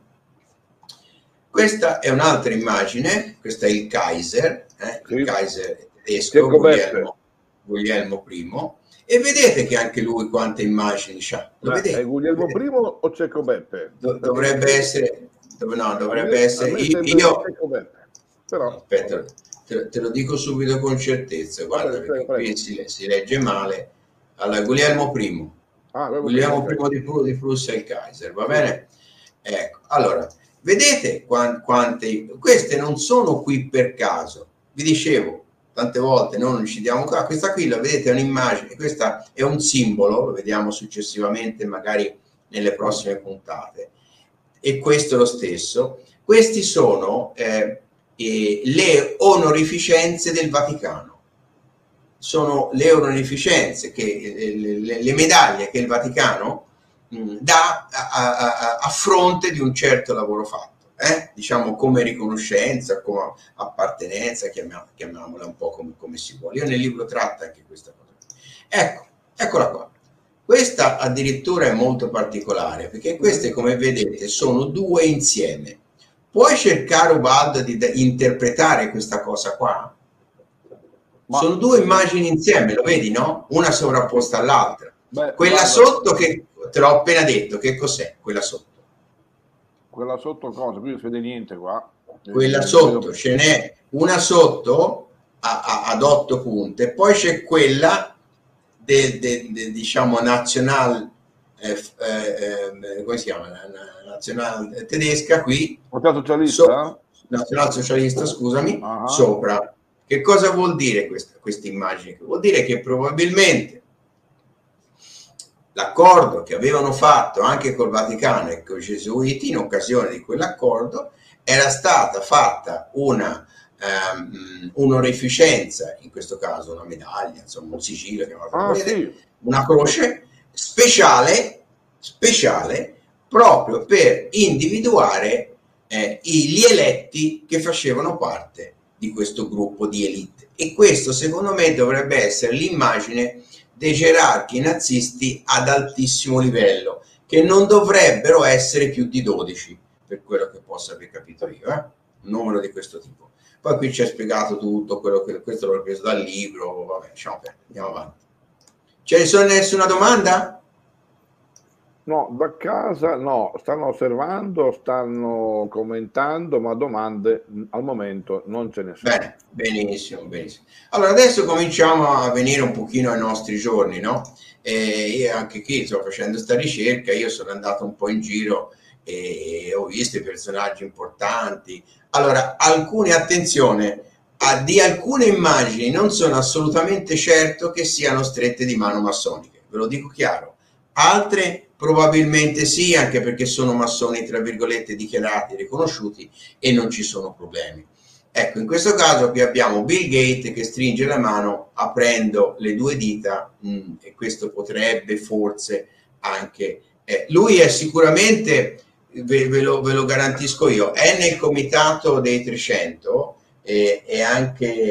Questa è un'altra immagine, questo è il Kaiser, eh, il Kaiser tedesco, Guglielmo, Guglielmo primo, e vedete che anche lui quante immagini ha. Lo vedete?
È Guglielmo primo o Cecco Beppe?
Do, dovrebbe essere... No, dovrebbe me, essere io, io...
Però
aspetta, te, te lo dico subito con certezza, guarda, vabbè, perché prego, qui si, si legge male. Allora, Guglielmo primo, ah, Guglielmo primo di, di Prussia e il Kaiser, va bene? Ecco, allora, vedete quante, quante, queste non sono qui per caso, vi dicevo tante volte, non ci diamo qua, questa qui la vedete, è un'immagine, questa è un simbolo, lo vediamo successivamente magari nelle prossime puntate. E questo è lo stesso. Questi sono eh, eh, le onorificenze del Vaticano. Sono le onorificenze, che, eh, le, le medaglie che il Vaticano mh, dà a, a, a fronte di un certo lavoro fatto, eh? Diciamo come riconoscenza, come appartenenza, chiamiamola, chiamiamola un po' come, come si vuole. Io nel libro tratto anche questa cosa. Ecco, eccola qua. Questa addirittura è molto particolare, perché queste, come vedete, sono due insieme. Puoi cercare, Ubaldo, di interpretare questa cosa qua? Ma... sono due immagini insieme, lo vedi, no? Una sovrapposta all'altra. Quella guarda... sotto, che te l'ho appena detto, che cos'è quella sotto?
Quella sotto cosa? Qui non si vede niente qua.
Quella sotto, ce n'è una sotto a, a, ad otto punte, poi c'è quella... De, de, de, diciamo nazional eh, eh, come si chiama nazional tedesca qui
socialista
so, nazionalsocialista scusami uh-huh. Sopra. Che cosa vuol dire questa questa immagine? Vuol dire che probabilmente l'accordo che avevano fatto anche col Vaticano e con i Gesuiti, in occasione di quell'accordo, era stata fatta una Um, un'onorificenza, in questo caso una medaglia, insomma un sigillo,
ah, sì.
una croce speciale, speciale proprio per individuare eh, gli eletti che facevano parte di questo gruppo di elite. E questo, secondo me, dovrebbe essere l'immagine dei gerarchi nazisti ad altissimo livello, che non dovrebbero essere più di dodici, per quello che posso aver capito io, eh? Un numero di questo tipo. Poi qui ci ha spiegato tutto quello che questo l'ho preso dal libro, vabbè, diciamo, andiamo avanti. Ce ne sono nessuna domanda?
No, da casa no, stanno osservando, stanno commentando, ma domande al momento non ce ne sono.
Bene, benissimo, benissimo. Allora adesso cominciamo a venire un pochino ai nostri giorni, no? E io anche qui sto facendo questa ricerca, io sono andato un po' in giro e ho visto i personaggi importanti. Allora, alcune, attenzione, a, di alcune immagini non sono assolutamente certo che siano strette di mano massoniche, ve lo dico chiaro. Altre probabilmente sì, anche perché sono massoni, tra virgolette, dichiarati, riconosciuti, e non ci sono problemi. Ecco, in questo caso qui abbiamo Bill Gates che stringe la mano aprendo le due dita, mh, e questo potrebbe forse anche... Eh, lui è sicuramente... Ve, ve, lo, ve lo garantisco io, è nel comitato dei trecento e, e anche, e,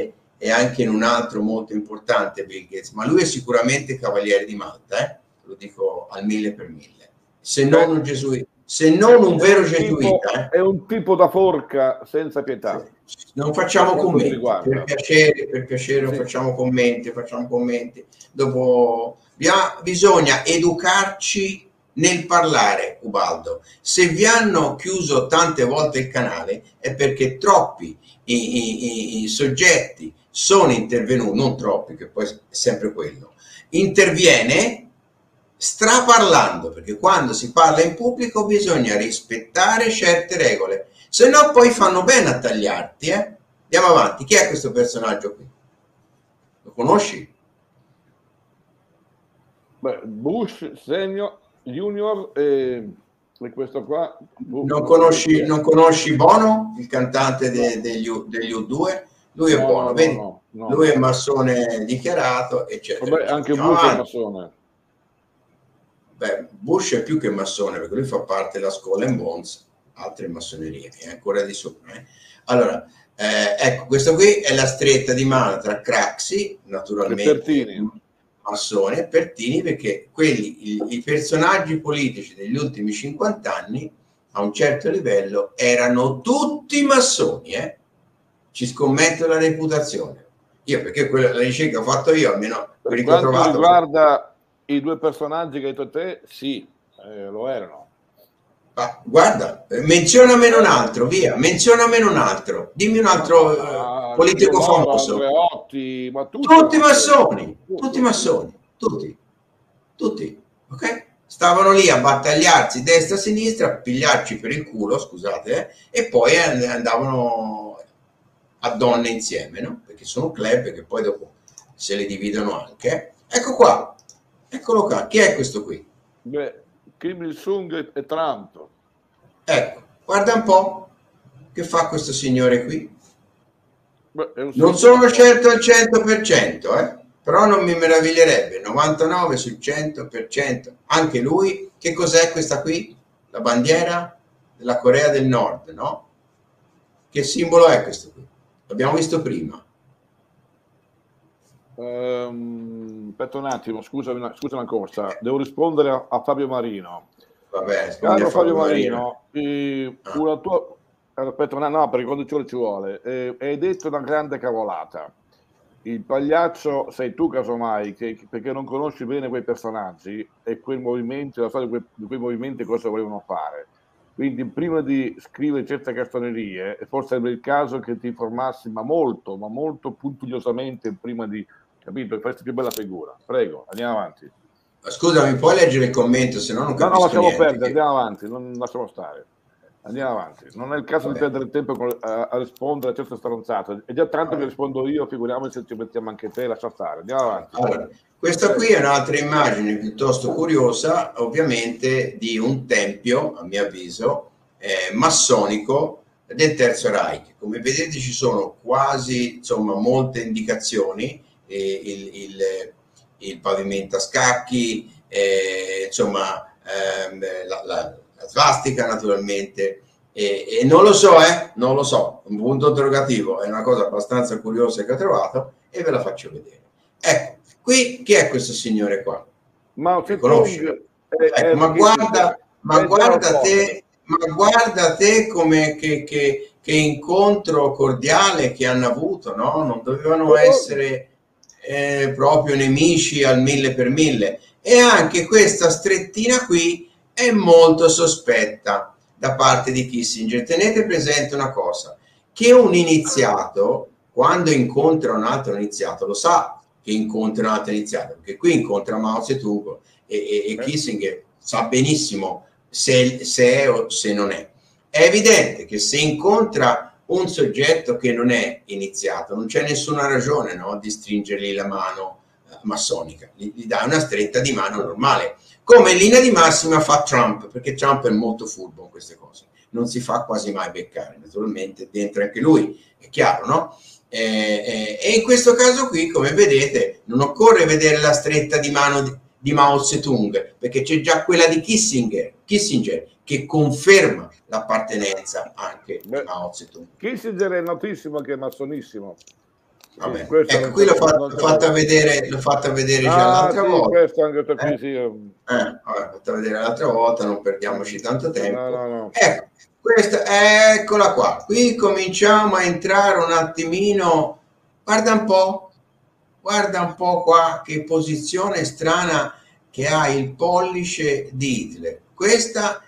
e anche in un altro molto importante, Bill Gates, ma lui è sicuramente cavaliere di Malta, eh? Lo dico al mille per mille, se non un gesuita, se non un vero gesuita.
Eh? È un tipo da forca senza pietà.
Sì. Non facciamo commenti, per piacere, per piacere non sì. facciamo commenti, facciamo commenti. Dopo bisogna educarci nel parlare, Ubaldo. Se vi hanno chiuso tante volte il canale è perché troppi i, i, i soggetti sono intervenuti, non troppi, che poi è sempre quello, interviene straparlando, perché quando si parla in pubblico bisogna rispettare certe regole, se no poi fanno bene a tagliarti. Eh? Andiamo avanti. Chi è questo personaggio qui? Lo conosci?
Beh, Bush Senior, Junior e, e questo qua.
Non conosci, non conosci Bono, il cantante de, degli, degli U due? Lui è no, buono, no, vedi? No, no, Lui è massone dichiarato, eccetera.
Vabbè, anche Bush ah, è massone.
Beh, Bush è più che massone, perché lui fa parte della Skull and Bones, altre massonerie, e ancora di sopra. Eh. Allora, eh, ecco, questo qui è la stretta di mano tra Craxi, naturalmente, massone, e Pertini, perché quelli, i, i personaggi politici degli ultimi cinquanta anni, a un certo livello, erano tutti massoni, eh? Ci scommetto la reputazione. Io, perché quella, la ricerca che ho fatto io, almeno
per quanto trovato, riguarda i due personaggi che hai detto te, sì, eh, lo erano.
Ah, guarda, menzionamene un altro, via, menzionamene un altro, dimmi un altro ah, uh, politico famoso.
Andreotti, ma tutti,
tutti massoni, tutti, tutti massoni, tutti, tutti, ok? Stavano lì a battagliarsi destra e sinistra, a pigliarci per il culo, scusate, eh, e poi andavano a donne insieme, no? Perché sono club che poi dopo se le dividono anche. Ecco qua, eccolo qua, chi è questo qui?
Beh, Kim Il-sung e Trump.
Ecco, guarda un po' che fa questo signore qui. Beh, non sono certo al cento per cento, eh? Però non mi meraviglierebbe, novantanove sul cento per cento. Anche lui, che cos'è questa qui? La bandiera della Corea del Nord, no? Che simbolo è questo qui? L'abbiamo visto prima.
Um, aspetta un attimo, scusami, scusami una cosa, devo rispondere a, a Fabio Marino.
Vabbè,
Caro Fabio Marino, eh, ah. una tua... aspetta, no, no, perché quando ci vuole ci vuole. Eh, hai detto una grande cavolata. Il pagliaccio sei tu, casomai, che, perché non conosci bene quei personaggi e quei movimenti, la storia di quei, di quei movimenti cosa volevano fare. Quindi prima di scrivere certe castonerie, forse sarebbe il caso che ti informassi, ma molto, ma molto puntigliosamente prima di, capito, per farti più bella figura. Prego, andiamo avanti.
Scusa, mi puoi leggere il commento, se no non capisco.
No, no, lasciamo
niente,
perdere,
che...
andiamo avanti, non lasciamo stare. Andiamo avanti, non è il caso Vabbè. di perdere tempo con, a, a rispondere a certe stronzate. È già tanto Vabbè. che rispondo io, figuriamoci se ci mettiamo anche te, lascia stare. Andiamo avanti.
Allora, questa qui è un'altra immagine piuttosto curiosa, ovviamente di un tempio, a mio avviso, eh, massonico del Terzo Reich. Come vedete ci sono quasi, insomma, molte indicazioni, eh, il, il, il pavimento a scacchi, eh, insomma, ehm, la, la la svastica naturalmente, e, e non lo so, eh, non lo so, un punto interrogativo, è una cosa abbastanza curiosa che ho trovato e ve la faccio vedere. Ecco, qui chi è questo signore qua?
Ma
che conosci? Ecco, ma guarda, ma guarda te, ma guarda te come che, che, che incontro cordiale che hanno avuto, no? Non dovevano essere eh, proprio nemici al mille per mille. E anche questa strettina qui è molto sospetta da parte di Kissinger. Tenete presente una cosa, che un iniziato, quando incontra un altro iniziato, lo sa che incontra un altro iniziato, perché qui incontra Mao Zedong e, e, e Kissinger sa benissimo se, se è o se non è. È evidente che se incontra un soggetto che non è iniziato, non c'è nessuna ragione, no, di stringergli la mano eh, massonica, gli, gli dà una stretta di mano normale. Come in linea di massima fa Trump, perché Trump è molto furbo in queste cose, non si fa quasi mai beccare, naturalmente dentro anche lui, è chiaro, no? Eh, eh, e in questo caso qui, come vedete, non occorre vedere la stretta di mano di, di Mao Zedong, perché c'è già quella di Kissinger, Kissinger che conferma l'appartenenza anche Beh, di Mao Zedong.
Kissinger è notissimo che è massonissimo.
Vabbè. Ecco, qui l'ho fatto, fatto vedere, l'ho fatta vedere già
ah,
l'altra
sì,
volta.
Questo anche qui,
eh?
sì.
Eh, vabbè, fatto vedere l'altra volta, non perdiamoci tanto tempo.
No, no, no.
Ecco, questa, eccola qua. Qui cominciamo a entrare un attimino. Guarda un po', guarda un po' qua che posizione strana che ha il pollice di Hitler. Questa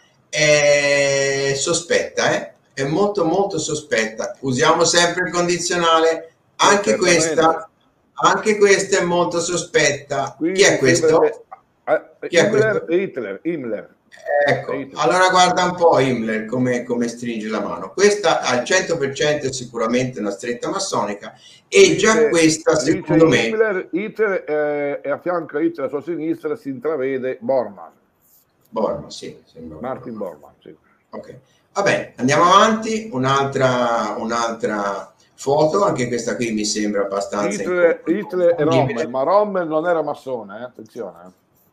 è sospetta, eh? È molto molto sospetta. Usiamo sempre il condizionale. Anche questa, anche questa è molto sospetta.
Qui
Chi è questo?
Che, eh,
Chi è
Himmler,
questo?
Hitler, Himmler.
Ecco,
Hitler.
allora guarda un po' Himmler come, come stringe la mano. Questa al cento per cento è sicuramente una stretta massonica e dice, già questa secondo me...
Himmler, Hitler eh, e a fianco a Hitler a sua sinistra si intravede Bormann.
Bormann, sì.
Martin Bormann, sì.
Ok, va bene, andiamo avanti. Un'altra, un'altra foto, anche questa qui mi sembra abbastanza
Hitler, Hitler e Rommel, ma Rommel non era massone, eh? Attenzione.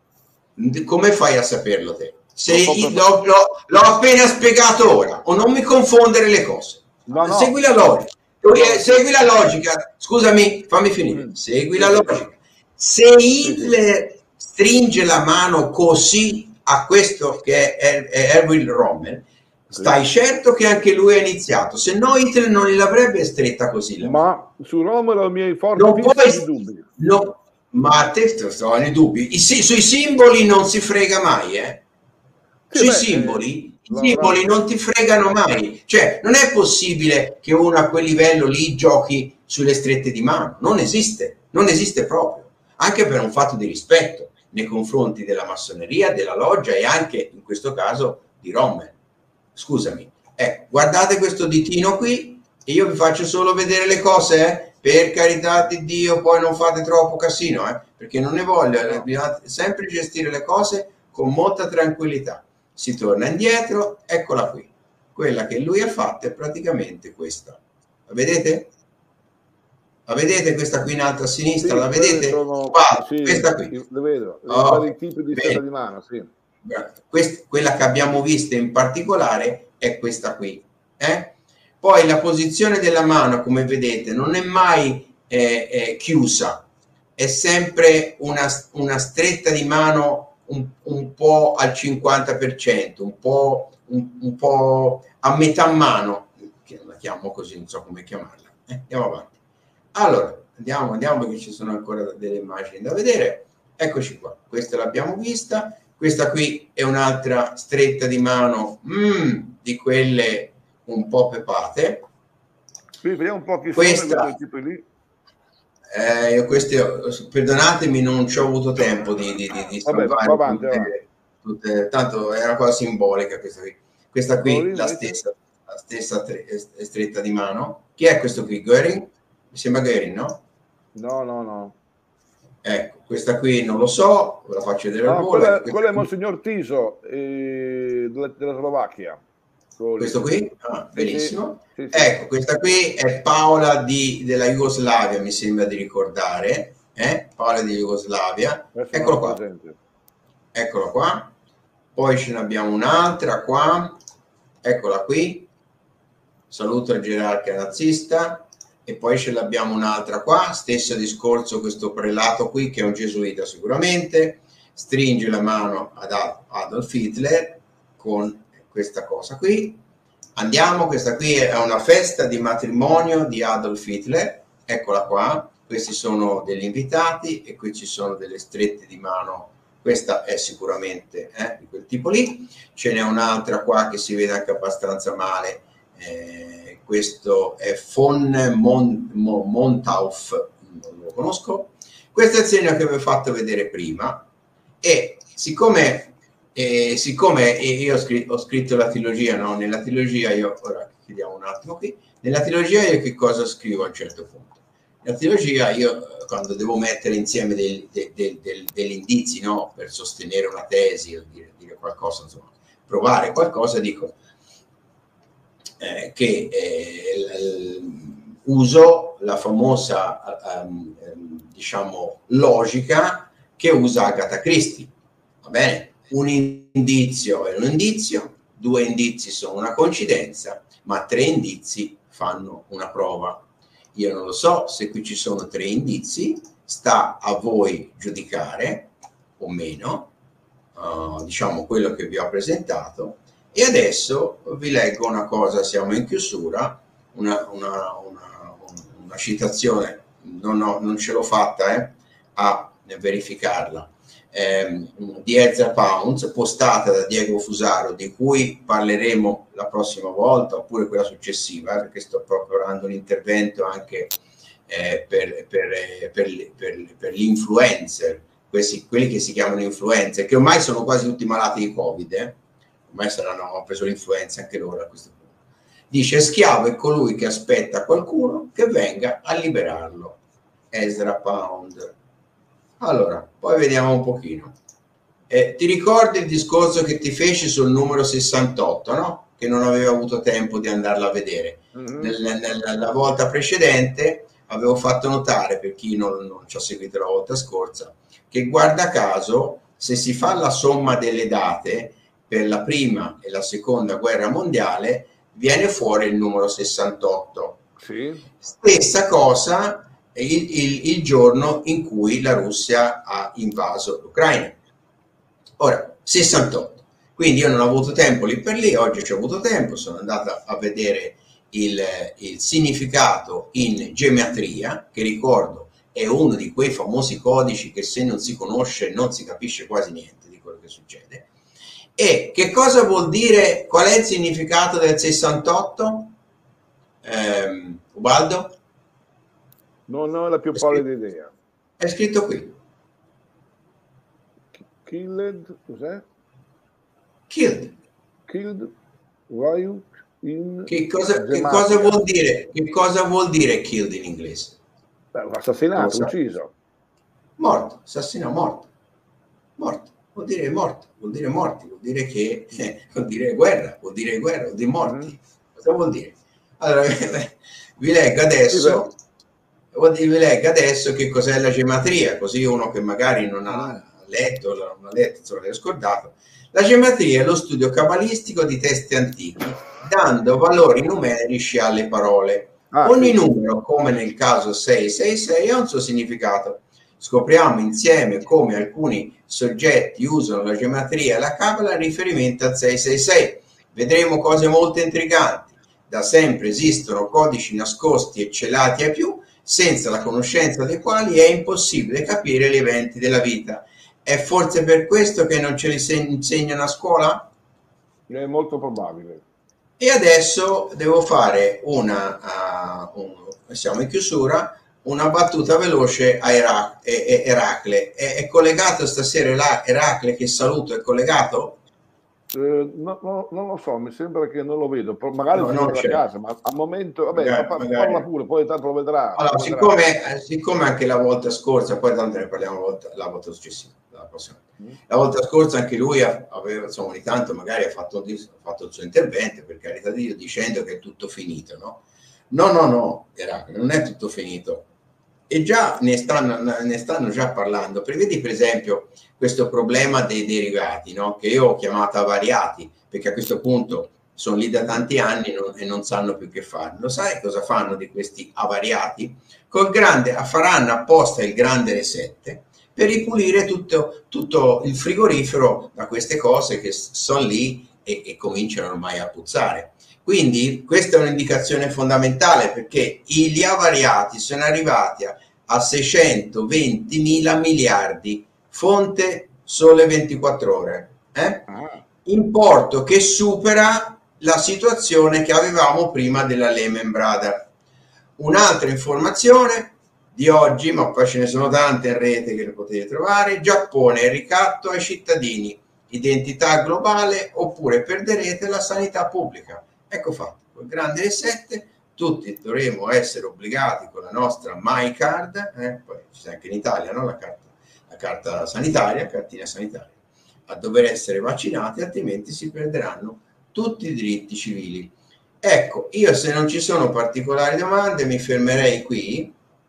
Come fai a saperlo te? Se l'ho, l'ho, l'ho appena spiegato ora, o non mi confondere le cose. No, no. Segui la logica. Segui la logica. Scusami, fammi finire. Segui la logica. Se Hitler stringe la mano così a questo che è Erwin Rommel, stai certo che anche lui ha iniziato, se no Hitler non gliel'avrebbe stretta così la mano.
Ma su Rommel ho i miei forti dubbi.
No, ma a te sto nei dubbi. I, sui simboli non si frega mai, eh? Sì, sui beh, simboli, eh, i simboli l'avrà... non ti fregano mai. Cioè, non è possibile che uno a quel livello lì giochi sulle strette di mano. Non esiste, non esiste proprio. Anche per un fatto di rispetto nei confronti della massoneria, della loggia e anche, in questo caso, di Rommel. Scusami. Eh, guardate questo ditino qui e io vi faccio solo vedere le cose, eh? Per carità di Dio, poi non fate troppo casino, eh? Perché non ne voglio, no. Bisogna sempre gestire le cose con molta tranquillità. Si torna indietro, eccola qui. Quella che lui ha fatto è praticamente questa. La vedete? La vedete questa qui in alto a sinistra? Sì, la vedete?
Sono...
Qua,
sì,
questa qui.
Lo vedo,
oh,
vari tipi di stretta di mano, sì.
Questa, quella che abbiamo visto in particolare è questa qui. Eh? Poi la posizione della mano, come vedete, non è mai eh, eh, chiusa, è sempre una, una stretta di mano un, un po' al cinquanta per cento, un po', un, un po' a metà mano, che la chiamo così, non so come chiamarla. Eh? Andiamo avanti. Allora, andiamo, andiamo perché ci sono ancora delle immagini da vedere. Eccoci qua, questa l'abbiamo vista. Questa qui è un'altra stretta di mano mm, di quelle un po' pepate.
Sì, vediamo un po' chi
questa,
sono tipo lì.
Eh, io queste, perdonatemi, non ci ho avuto tempo di, di, di, di
Vabbè, va avanti,
tutte, tutte, tanto è una cosa simbolica questa qui. Questa qui, la stessa, la stessa tre, stretta di mano. Chi è questo qui? Göring? Mi sembra Göring, no?
No, no, no.
Ecco, questa qui non lo so, ve la faccio vedere al
no,
volo.
Quella, quella è Monsignor Tiso eh, della, della Slovacchia.
Questo qui? Ah, benissimo.
Sì, sì, sì.
Ecco, questa qui è Paola di, della Jugoslavia, mi sembra di ricordare. Eh? Paola di Jugoslavia. Eccolo qua. Eccola qua. Poi ce ne abbiamo un'altra qua. Eccola qui. Saluto al gerarca nazista. E poi ce l'abbiamo un'altra qua. Stesso discorso, questo prelato qui, che è un gesuita sicuramente. Stringe la mano ad Adolf Hitler con questa cosa qui. Andiamo, questa qui è una festa di matrimonio di Adolf Hitler, eccola qua, questi sono degli invitati e qui ci sono delle strette di mano, questa è sicuramente eh, di quel tipo lì. Ce n'è un'altra qua che si vede anche abbastanza male, eh, questo è von Mon, Mon, Montauf, non lo conosco. Questo è il segno che vi ho fatto vedere prima e siccome E siccome io ho scritto, ho scritto la trilogia, no? Nella trilogia io, ora chiediamo un attimo qui, nella trilogia io che cosa scrivo a un certo punto? Nella trilogia io, quando devo mettere insieme dei, dei, dei, dei, degli indizi, no? Per sostenere una tesi o dire, dire qualcosa, insomma, provare qualcosa, dico eh, che eh, uso la famosa, um, diciamo, logica che usa Agatha Christie, va bene? Un indizio è un indizio, due indizi sono una coincidenza, ma tre indizi fanno una prova. Io non lo so se qui ci sono tre indizi, sta a voi giudicare o meno, uh, diciamo quello che vi ho presentato. E adesso vi leggo una cosa, siamo in chiusura, una, una, una, una citazione, non, ho, non ce l'ho fatta eh, a verificarla, eh, di Ezra Pounds, postata da Diego Fusaro, di cui parleremo la prossima volta, oppure quella successiva, perché sto preparando un intervento anche eh, per, per, per, per, per gli influencer, questi, quelli che si chiamano influencer, che ormai sono quasi tutti malati di Covid, eh? Ormai saranno, hanno preso l'influenza anche loro a questo punto. Dice: schiavo è colui che aspetta qualcuno che venga a liberarlo. Ezra Pound. Allora, poi vediamo un pochino. Eh, ti ricordi il discorso che ti feci sul numero sessantotto, no? Che non avevo avuto tempo di andarla a vedere. Mm-hmm. Nel, nel, la volta precedente avevo fatto notare, per chi non, non ci ha seguito la volta scorsa, che guarda caso, se si fa la somma delle date per la prima e la seconda guerra mondiale, viene fuori il numero sessantotto.
Sì.
Stessa cosa il, il, il giorno in cui la Russia ha invaso l'Ucraina. Ora, sessantotto. Quindi io non ho avuto tempo lì per lì, oggi ci ho avuto tempo, sono andata a vedere il, il significato in gematria, che ricordo è uno di quei famosi codici che se non si conosce non si capisce quasi niente di quello che succede. E che cosa vuol dire, qual è il significato del sessantotto? Eh, Ubaldo?
Non ho la più pallida idea.
È scritto qui.
Killed, cos'è?
Killed.
Killed, riot in
che cosa, che cosa vuol dire? Che cosa vuol dire killed in inglese?
Beh, assassinato, ucciso.
Morto, assassinato, morto. Morto. Vuol dire morto, vuol dire morti, vuol dire che eh, vuol dire guerra, vuol dire guerra, vuol dire morti. Mm. Cosa vuol dire? Allora vi leggo adesso, vi leggo adesso che cos'è la gematria, così uno che magari non ha letto, non ha letto, se l'ha scordato. La gematria è lo studio cabalistico di testi antichi, dando valori numerici alle parole. Ah, Ogni sì. numero, come nel caso sei sei sei, ha un suo significato. Scopriamo insieme come alcuni soggetti usano la gematria e la cabala in riferimento al sei sei sei. Vedremo cose molto intriganti. Da sempre esistono codici nascosti e celati ai più, senza la conoscenza dei quali è impossibile capire gli eventi della vita. È forse per questo che non ce li insegnano a scuola?
È molto probabile.
E adesso devo fare una, uh, un, siamo in chiusura, una battuta veloce a Erac- e- e- Eracle. È, è collegato stasera là, Eracle, che saluto, è collegato?
Eh, no, no, non lo so, mi sembra che non lo vedo, magari
no,
non da casa, ma al momento, vabbè,
magari,
ma
magari.
parla pure, poi tanto lo vedrà.
Allora,
lo
siccome,
vedrà.
siccome anche la volta scorsa, poi tanto ne parliamo la volta, la volta successiva, la prossima. La volta scorsa anche lui aveva, insomma, ogni tanto magari ha fatto, ha fatto il suo intervento, per carità di Dio, dicendo che è tutto finito, no? No, no, no, Eracle, non è tutto finito. E già ne stanno, ne stanno già parlando. Prevedi per esempio questo problema dei derivati, no? Che io ho chiamato avariati, perché a questo punto sono lì da tanti anni non, e non sanno più che fare. Lo sai cosa fanno di questi avariati? Col grande, faranno apposta il grande reset per ripulire tutto, tutto il frigorifero da queste cose che sono lì e, e cominciano ormai a puzzare. Quindi questa è un'indicazione fondamentale, perché gli avariati sono arrivati a, a seicentoventimila miliardi, fonte Sole ventiquattro Ore, eh? Importo che supera la situazione che avevamo prima della Lehman Brothers. Un'altra informazione di oggi, ma poi ce ne sono tante in rete che le potete trovare: Giappone, ricatto ai cittadini, identità globale oppure perderete la sanità pubblica. Ecco fatto, col grande reset tutti dovremo essere obbligati con la nostra MyCard, eh, poi c'è anche in Italia, no? la, carta, la carta sanitaria, cartina sanitaria, a dover essere vaccinati, altrimenti si perderanno tutti i diritti civili. Ecco, io se non ci sono particolari domande mi fermerei qui.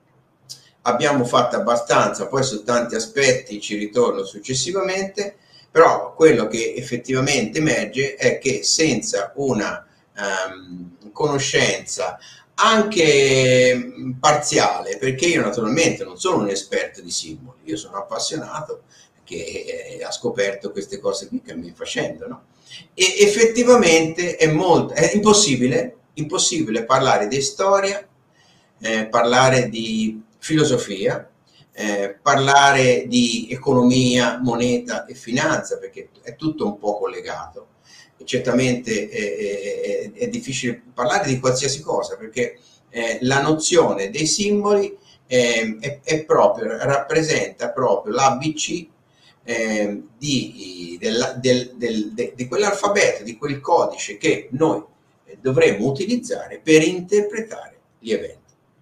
Abbiamo fatto abbastanza, poi su tanti aspetti ci ritorno successivamente, però quello che effettivamente emerge è che senza una um, conoscenza anche parziale, perché io naturalmente non sono un esperto di simboli, io sono appassionato che ha scoperto queste cose qui che mi facendo, no? E effettivamente è molto, è impossibile, impossibile parlare di storia, eh, parlare di filosofia, eh, parlare di economia, moneta e finanza, perché è tutto un po' collegato. E certamente è, è, è difficile parlare di qualsiasi cosa, perché eh, la nozione dei simboli eh, è, è proprio, rappresenta proprio l'A B C eh, di, del, del, del, de, di quell'alfabeto, di quel codice che noi dovremmo utilizzare per interpretare gli eventi.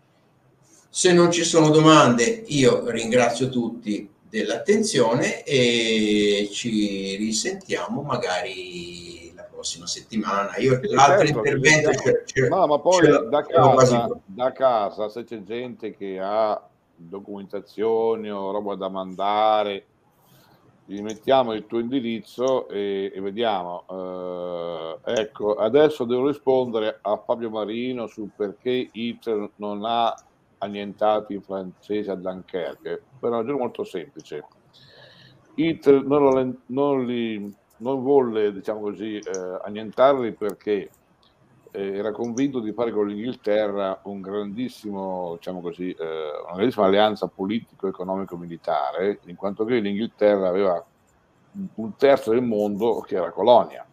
Se non ci sono domande, io ringrazio tutti dell'attenzione e ci risentiamo magari la prossima settimana. Io l'altro
certo,
intervento
ce, ce, no, ma poi ce da, casa, da casa, se c'è gente che ha documentazioni o roba da mandare, gli mettiamo il tuo indirizzo e, e vediamo. Uh, ecco, adesso devo rispondere a Fabio Marino su perché Hitler non ha annientato i francesi a Dunkerque, per una ragione molto semplice. Hitler non, lo, non, li, non volle, diciamo così, eh, annientarli perché eh, era convinto di fare con l'Inghilterra un grandissimo, diciamo così, eh, una grandissima alleanza politico-economico-militare, in quanto che l'Inghilterra aveva un terzo del mondo che era colonia.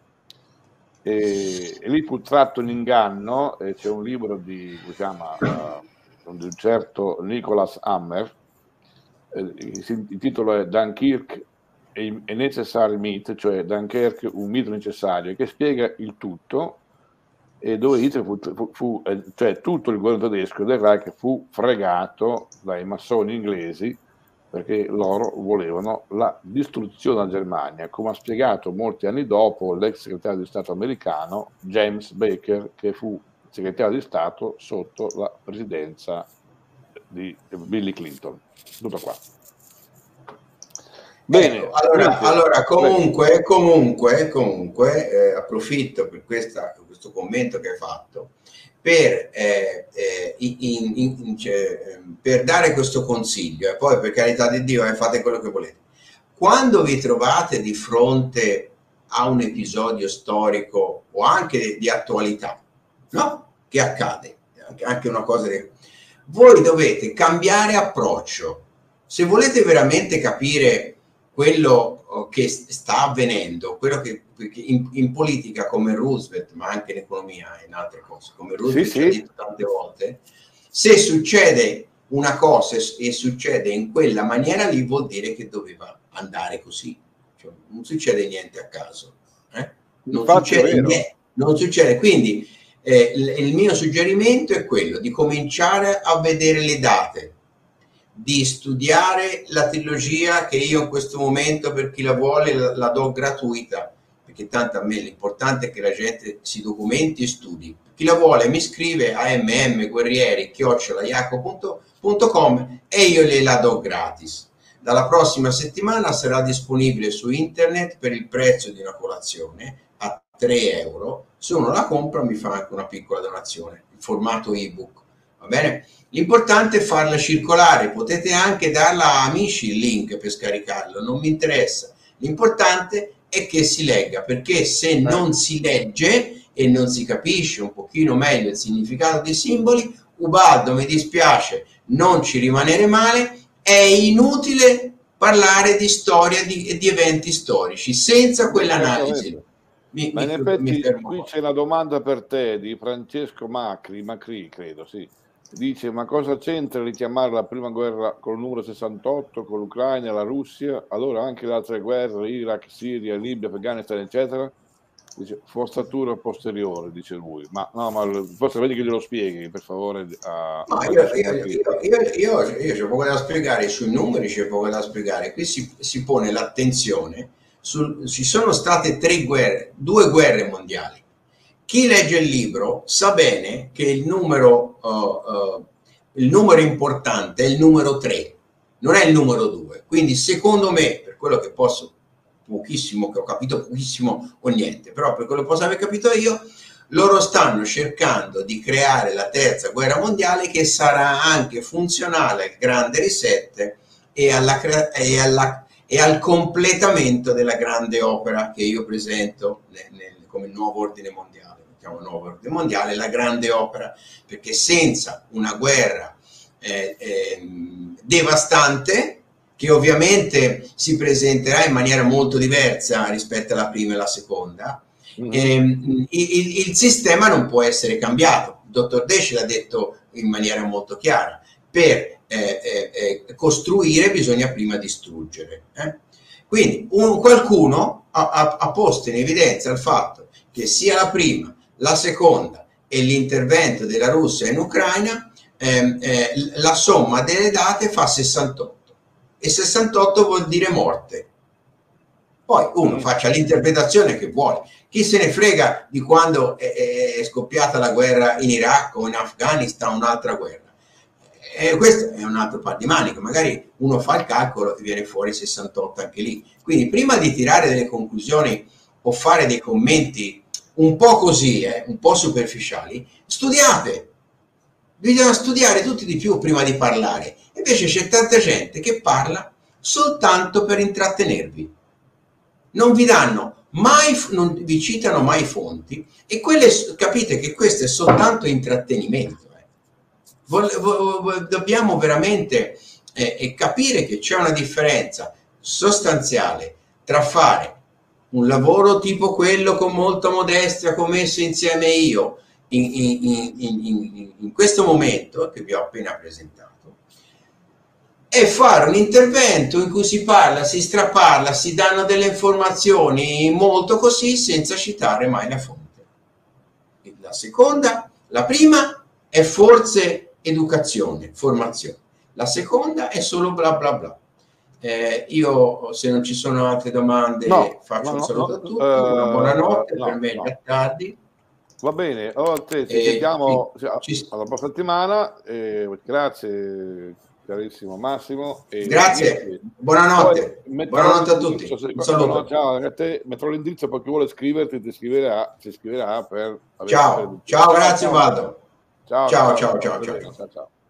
E, e lì fu tratto in inganno, e c'è un libro di, si chiama, uh, di un certo Nicholas Hammer, eh, il titolo è Dunkirk e Necessary Myth, cioè Dunkerque un mito necessario, che spiega il tutto, e dove Hitler fu, fu, fu eh, cioè tutto il governo tedesco del Reich fu fregato dai massoni inglesi perché loro volevano la distruzione della Germania, come ha spiegato molti anni dopo l'ex segretario di Stato americano James Baker, che fu segretario di Stato sotto la presidenza di Bill Clinton. Tutto qua.
Bene, ecco, allora, allora comunque, comunque, comunque eh, approfitto per questa, questo commento che hai fatto per, eh, eh, in, in, in, cioè, per dare questo consiglio, e poi per carità di Dio eh, fate quello che volete. Quando vi trovate di fronte a un episodio storico o anche di attualità, no? Che accade, anche una cosa che voi dovete cambiare approccio. Se volete veramente capire quello che sta avvenendo, quello che in, in politica come Roosevelt, ma anche in economia e in altre cose, come Roosevelt sì, ci sì. ha detto tante volte, se succede una cosa e succede in quella maniera lì, vuol dire che doveva andare così. Cioè, non succede niente a caso. Eh? Non, succede niente, non succede. Quindi eh, il, il mio suggerimento è quello di cominciare a vedere le date, di studiare la trilogia che io in questo momento, per chi la vuole, la, la do gratuita, perché tanto a me l'importante è che la gente si documenti e studi. Chi la vuole mi scrive a mmguerrieri chiocciola jacopo punto com e io gliela do gratis. Dalla prossima settimana sarà disponibile su internet per il prezzo di una colazione a tre euro. Se uno la compra mi fa anche una piccola donazione, il formato ebook, va bene? L'importante è farla circolare, potete anche darla a amici il link per scaricarlo, non mi interessa. L'importante è che si legga, perché se non si legge e non si capisce un pochino meglio il significato dei simboli, Ubaldo, mi dispiace, non ci rimanere male, è inutile parlare di storia e di, di eventi storici senza quell'analisi.
Mi, Ma mi, in effetti qui c'è una domanda per te di Francesco Macri, Macri credo, sì. Dice, ma cosa c'entra richiamare la prima guerra col numero sessantotto, con l'Ucraina, la Russia, allora anche le altre guerre, Iraq, Siria, Libia, Afghanistan, eccetera? Dice, forzatura posteriore, dice lui. Ma no, ma forse vedi che glielo spieghi, per favore. A,
ma io, io, io, io, io, io c'è poco da spiegare, sui numeri c'è poco da spiegare. Qui si, si pone l'attenzione, sul, ci sono state tre guerre, due guerre mondiali. Chi legge il libro sa bene che il numero, uh, uh, il numero importante è il numero tre, non è il numero due. Quindi secondo me, per quello che posso, pochissimo, che ho capito pochissimo o niente, però per quello che posso aver capito io, loro stanno cercando di creare la terza guerra mondiale, che sarà anche funzionale al grande reset e, alla, e, alla, e al completamento della grande opera che io presento nel, nel, come nuovo ordine mondiale, chiamo nuovo ordine mondiale, la grande opera, perché senza una guerra eh, eh, devastante, che ovviamente si presenterà in maniera molto diversa rispetto alla prima e alla seconda, mm-hmm. ehm, il, il sistema non può essere cambiato. Il dottor Desch l'ha detto in maniera molto chiara: per eh, eh, costruire bisogna prima distruggere. Eh? Quindi un, qualcuno ha, ha, ha posto in evidenza il fatto che sia la prima, la seconda e l'intervento della Russia in Ucraina, eh, eh, la somma delle date fa sessantotto. E sessantotto vuol dire morte. Poi uno faccia l'interpretazione che vuole. Chi se ne frega di quando è, è scoppiata la guerra in Iraq o in Afghanistan o un'altra guerra. E questo è un altro par di maniche. Magari uno fa il calcolo e viene fuori sessantotto anche lì. Quindi prima di tirare delle conclusioni o fare dei commenti un po' così, eh, un po' superficiali, studiate. Bisogna studiare tutti di più prima di parlare. Invece c'è tanta gente che parla soltanto per intrattenervi. Non vi danno mai, non vi citano mai fonti, e quelle, capite che questo è soltanto intrattenimento. Eh. Vol, vol, vol, dobbiamo veramente eh, capire che c'è una differenza sostanziale tra fare un lavoro tipo quello con molta modestia che ho messo insieme io in, in, in, in, in questo momento che vi ho appena presentato, e fare un intervento in cui si parla, si straparla, si danno delle informazioni molto così senza citare mai la fonte. La seconda, la prima è forse educazione, formazione, la seconda è solo bla bla bla. Eh, io, se non ci sono altre domande,
no,
faccio
no,
un saluto
no,
a tutti,
uh,
una buonanotte,
no,
per me
no.
è tardi.
Va bene, allora te, ci vediamo alla prossima settimana, eh, grazie carissimo Massimo. E
grazie,
niente.
Buonanotte, buonanotte a tutti.
Se,
un saluto.
Ciao, a te, metterò l'indirizzo per chi vuole scriverti, ti scriverà, ti scriverà per
ciao, ciao, ciao, grazie Valdo.
Ciao,
ciao,
ciao,
ciao, ciao, ciao.
ciao, ciao.